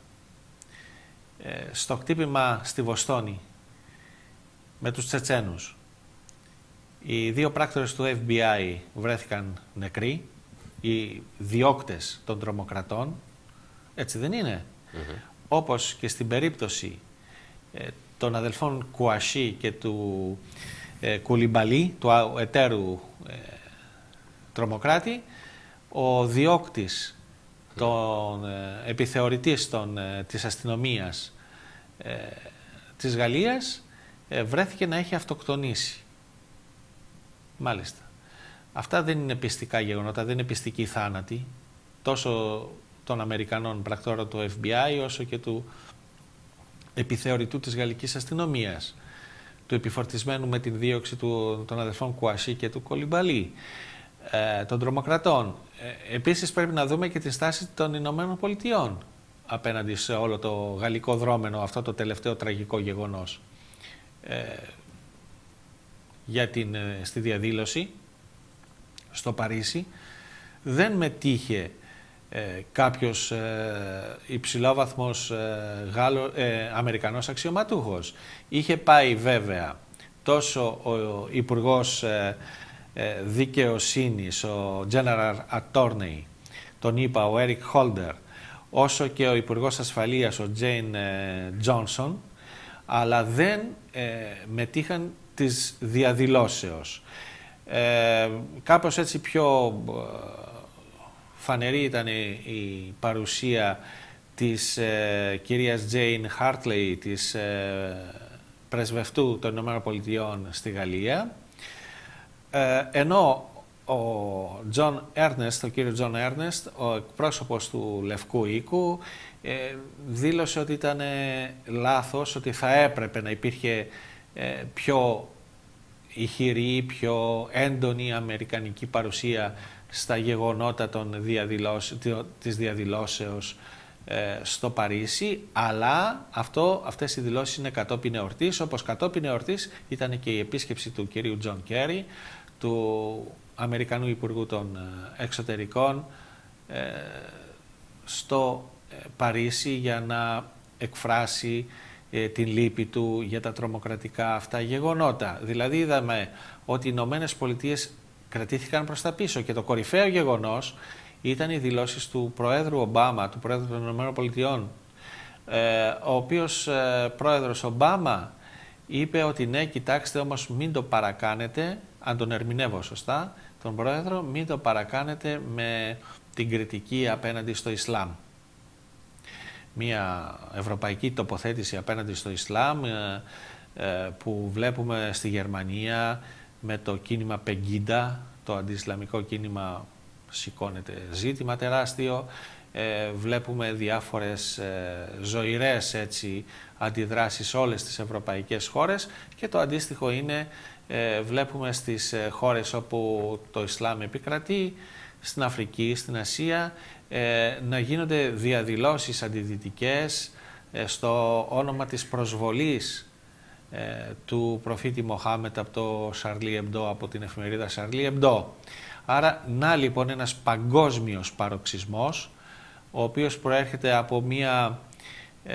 Speaker 4: ε, στο χτύπημα στη Βοστόνη με τους Τσετσένους, οι δύο πράκτορες του Εφ Μπι Άι βρέθηκαν νεκροί, οι διώκτες των τρομοκρατών, έτσι δεν είναι? Mm-hmm. Όπως και στην περίπτωση ε, των αδελφών Κουασί και του ε, Κουλιμπαλί, του εταίρου ε, τρομοκράτη, ο διώκτης, τον ε, επιθεωρητής των, ε, της αστυνομίας ε, της Γαλλίας ε, βρέθηκε να έχει αυτοκτονήσει. Μάλιστα. Αυτά δεν είναι πιστικά γεγονότα, δεν είναι πιστική θάνατη, τόσο των Αμερικανών πρακτόρων του Εφ Μπι Άι όσο και του επιθεωρητού της γαλλικής αστυνομίας, του επιφορτισμένου με την δίωξη του, των αδελφών Κουασί και του Κολιμπαλί, ε, των τρομοκρατών. Ε, επίσης πρέπει να δούμε και τη στάση των Ηνωμένων Πολιτειών απέναντι σε όλο το γαλλικό δρόμενο, αυτό το τελευταίο τραγικό γεγονός. Ε, για την, στη διαδήλωση στο Παρίσι δεν μετήχε ε, κάποιος ε, υψηλόβαθμος ε, Γάλλο, ε, Αμερικανός αξιωματούχος. Είχε πάει βέβαια τόσο ο Υπουργός ε, ε, Δικαιοσύνης, ο General Attorney, τον είπα, ο Eric Holder, όσο και ο Υπουργός Ασφαλείας, ο Jane ε, Johnson, αλλά δεν ε, μετήχαν της διαδηλώσεως. Ε, κάπως έτσι πιο φανερή ήταν η παρουσία της ε, κυρίας Τζέιν Χάρτλεϊ, της ε, πρεσβευτού των Ηνωμένων Πολιτειών στη Γαλλία, ε, ενώ ο Τζον Έρνεστ, ο κύριος Τζον Έρνεστ, ο εκπρόσωπος του Λευκού Οίκου, ε, δήλωσε ότι ήταν λάθος, ότι θα έπρεπε να υπήρχε ε, πιο ηχηρή, πιο έντονη αμερικανική παρουσία στα γεγονότα των διαδηλώσ... της διαδηλώσεως ε, στο Παρίσι, αλλά αυτό, αυτές οι δηλώσεις είναι κατόπιν εορτής, όπως κατόπιν εορτής ήταν και η επίσκεψη του κυρίου Τζον Κέρι, του Αμερικανού Υπουργού των Εξωτερικών, ε, στο Παρίσι για να εκφράσει ε, την λύπη του για τα τρομοκρατικά αυτά γεγονότα. Δηλαδή είδαμε ότι οι Ηνωμένες Πολιτείες κρατήθηκαν προς τα πίσω και το κορυφαίο γεγονός ήταν οι δηλώσεις του Προέδρου Ομπάμα, του Προέδρου των Ηνωμένων Πολιτειών, ε, ο οποίος ε, Πρόεδρος Ομπάμα είπε ότι ναι, κοιτάξτε όμως μην το παρακάνετε, αν τον ερμηνεύω σωστά, τον Πρόεδρο, μην το παρακάνετε με την κριτική απέναντι στο Ισλάμ. Μια ευρωπαϊκή τοποθέτηση απέναντι στο Ισλάμ ε, ε, που βλέπουμε στη Γερμανία με το κίνημα Πεγκίντα, το αντισλαμικό κίνημα σηκώνεται ζήτημα τεράστιο. Ε, βλέπουμε διάφορες ε, ζωηρές έτσι, αντιδράσεις σε όλες τις ευρωπαϊκές χώρες και το αντίστοιχο είναι, ε, βλέπουμε στις ε, χώρες όπου το Ισλάμ επικρατεί, στην Αφρική, στην Ασία, ε, να γίνονται διαδηλώσεις αντιδυτικές ε, στο όνομα της προσβολής ε, του προφήτη Μοχάμετ από το Charlie Hebdo, από την εφημερίδα Charlie Hebdo. Άρα, να λοιπόν ένας παγκόσμιος παροξισμός, ο οποίος προέρχεται από μία, ε,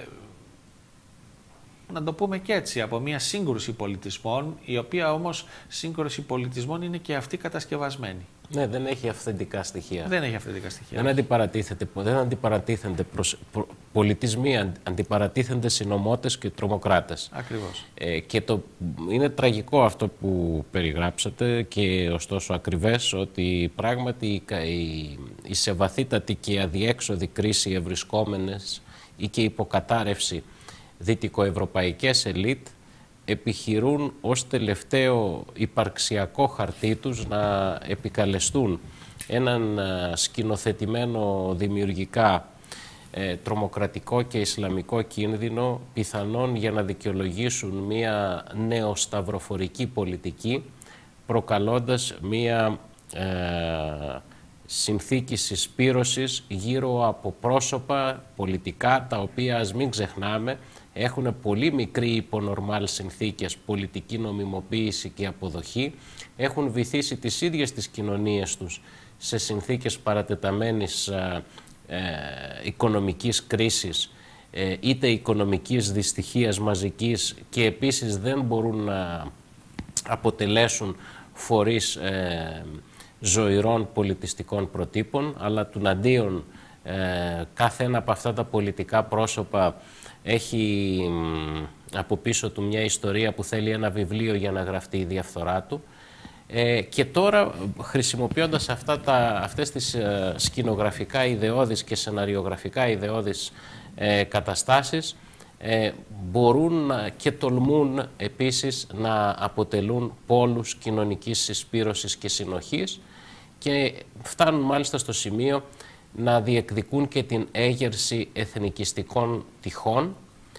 Speaker 4: να το πούμε και έτσι, από μία σύγκρουση πολιτισμών, η οποία όμως σύγκρουση πολιτισμών είναι και αυτή κατασκευασμένη.
Speaker 1: Ναι, δεν έχει αυθεντικά στοιχεία.
Speaker 4: Δεν έχει αυθεντικά στοιχεία.
Speaker 1: Δεν αντιπαρατίθεται, δεν αντιπαρατίθενται προς, προ, πολιτισμοί, αντιπαρατίθενται συνωμότες και τρομοκράτες.
Speaker 4: Ακριβώς.
Speaker 1: Ε, και το, είναι τραγικό αυτό που περιγράψατε και ωστόσο ακριβές, ότι πράγματι η, η, η σε βαθύτατη και αδιέξοδη κρίση ευρισκόμενες ή και υποκατάρρευση δυτικοευρωπαϊκές ελίτ επιχειρούν ως τελευταίο υπαρξιακό χαρτί τους να επικαλεστούν έναν σκηνοθετημένο δημιουργικά ε, τρομοκρατικό και ισλαμικό κίνδυνο, πιθανόν για να δικαιολογήσουν μία νεοσταυροφορική πολιτική, προκαλώντας μία ε, συνθήκη συσπήρωσης γύρω από πρόσωπα πολιτικά, τα οποία, ας μην ξεχνάμε, έχουν πολύ μικρή υπονορμάλ συνθήκες, πολιτική νομιμοποίηση και αποδοχή, έχουν βυθίσει τις ίδιες τις κοινωνίες τους σε συνθήκες παρατεταμένης ε, ε, οικονομικής κρίσης, ε, είτε οικονομικής δυστυχίας μαζικής, και επίσης δεν μπορούν να αποτελέσουν φορείς ε, ζωηρών πολιτιστικών προτύπων, αλλά τουναντίον ε, κάθε ένα από αυτά τα πολιτικά πρόσωπα έχει από πίσω του μια ιστορία που θέλει ένα βιβλίο για να γραφτεί η διαφθορά του. Ε, και τώρα, χρησιμοποιώντας αυτά τα, αυτές τις ε, σκηνογραφικά ιδεώδεις και σεναριογραφικά ιδεώδεις ε, καταστάσεις, ε, μπορούν και τολμούν επίσης να αποτελούν πόλους κοινωνικής συσπήρωσης και συνοχής, και φτάνουν μάλιστα στο σημείο να διεκδικούν και την έγερση εθνικιστικών τυχών,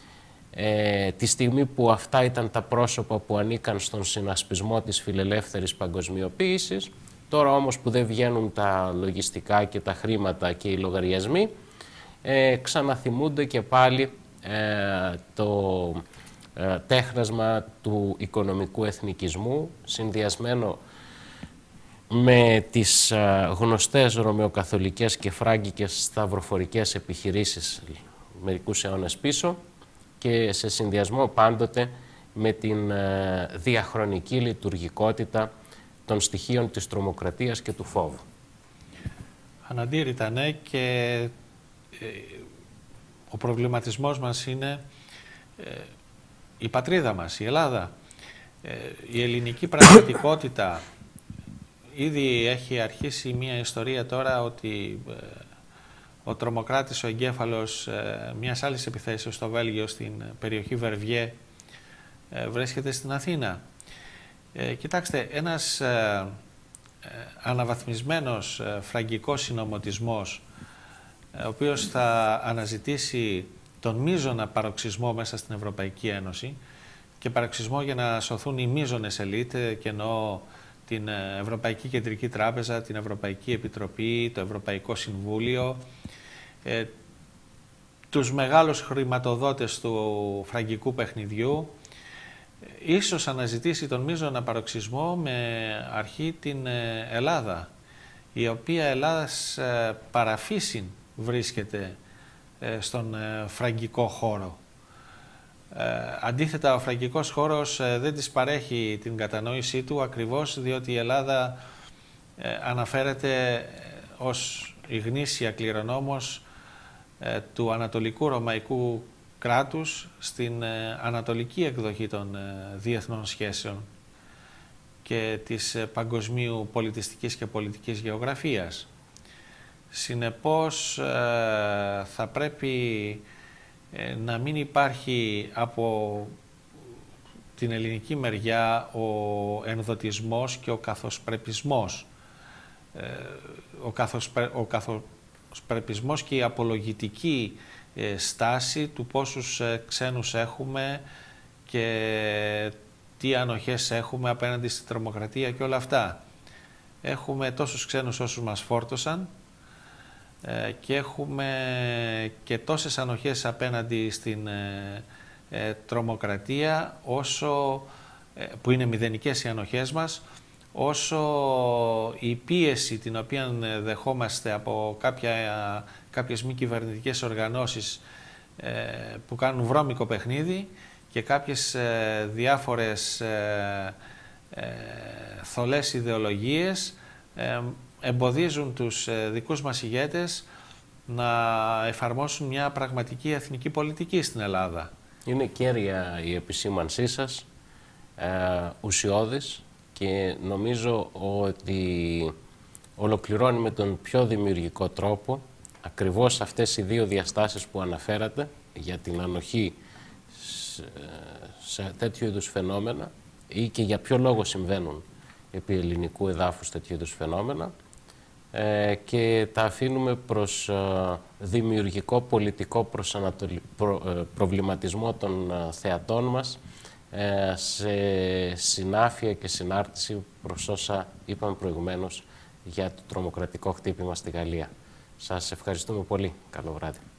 Speaker 1: ε, τη στιγμή που αυτά ήταν τα πρόσωπα που ανήκαν στον συνασπισμό της φιλελεύθερης παγκοσμιοποίησης. Τώρα όμως που δεν βγαίνουν τα λογιστικά και τα χρήματα και οι λογαριασμοί, ε, ξαναθυμούνται και πάλι ε, το ε, τέχνασμα του οικονομικού εθνικισμού, συνδυασμένο με τις α, γνωστές ρωμαιοκαθολικές και φράγκικες σταυροφορικές επιχειρήσεις μερικούς αιώνες πίσω, και σε συνδυασμό πάντοτε με την α, διαχρονική λειτουργικότητα των στοιχείων της τρομοκρατίας και του φόβου.
Speaker 4: Αναντήρητα, ναι, και ε, ο προβληματισμός μας είναι ε, η πατρίδα μας, η Ελλάδα, ε, η ελληνική πραγματικότητα, ήδη έχει αρχίσει μια ιστορία τώρα ότι ε, ο τρομοκράτης, ο εγκέφαλος ε, μιας άλλης επιθέσεως στο Βέλγιο, στην περιοχή Βερβιέ, ε, βρίσκεται στην Αθήνα. Ε, κοιτάξτε, ένας ε, ε, αναβαθμισμένος ε, φραγκικός συνωμοτισμός, ε, ο οποίος θα αναζητήσει τον μείζωνα παροξισμό μέσα στην Ευρωπαϊκή Ένωση, και παροξισμό για να σωθούν οι μείζονες ελίτ, και εννοώ την Ευρωπαϊκή Κεντρική Τράπεζα, την Ευρωπαϊκή Επιτροπή, το Ευρωπαϊκό Συμβούλιο, ε, τους μεγάλους χρηματοδότες του φραγκικού παιχνιδιού, ίσως αναζητήσει τον μείζωνα παροξισμό με αρχή την Ελλάδα, η οποία Ελλάδας παραφύσιν βρίσκεται στον φραγκικό χώρο. Ε, αντίθετα, ο φραγκικός χώρος ε, δεν της παρέχει την κατανόησή του, ακριβώς διότι η Ελλάδα ε, αναφέρεται ως η γνήσια κληρονόμος ε, του Ανατολικού Ρωμαϊκού κράτους στην ε, ανατολική εκδοχή των ε, διεθνών σχέσεων και της ε, παγκοσμίου πολιτιστικής και πολιτικής γεωγραφίας. Συνεπώς, ε, θα πρέπει να μην υπάρχει από την ελληνική μεριά ο ενδοτισμός και ο καθοσπρεπισμός. Ο, καθοσπρε, ο καθοσπρεπισμός και η απολογητική στάση του πόσους ξένους έχουμε και τι ανοχές έχουμε απέναντι στην τρομοκρατία και όλα αυτά. Έχουμε τόσους ξένους όσους μας φόρτωσαν, και έχουμε και τόσες ανοχές απέναντι στην ε, ε, τρομοκρατία, όσο, ε, που είναι μηδενικές οι ανοχές μας, όσο η πίεση την οποία δεχόμαστε από κάποια, κάποιες μη κυβερνητικές οργανώσεις ε, που κάνουν βρώμικο παιχνίδι, και κάποιες ε, διάφορες ε, ε, θολές ιδεολογίες ε, εμποδίζουν τους δικούς μας ηγέτες να εφαρμόσουν μια πραγματική εθνική πολιτική στην Ελλάδα.
Speaker 1: Είναι κέρια η επισήμανσή σας, ε, ουσιώδης, και νομίζω ότι ολοκληρώνει με τον πιο δημιουργικό τρόπο ακριβώς αυτές οι δύο διαστάσεις που αναφέρατε για την ανοχή σε, σε τέτοιου είδους φαινόμενα, ή και για ποιο λόγο συμβαίνουν επί ελληνικού εδάφους τέτοιου είδους φαινόμενα, ε, και τα αφήνουμε προς ε, δημιουργικό πολιτικό προσανατολι... προ... ε, προβληματισμό των ε, θεατών μας, ε, σε συνάφεια και συνάρτηση προς όσα είπαμε προηγουμένως για το τρομοκρατικό χτύπημα στη Γαλλία. Σας ευχαριστούμε πολύ. Καλό βράδυ.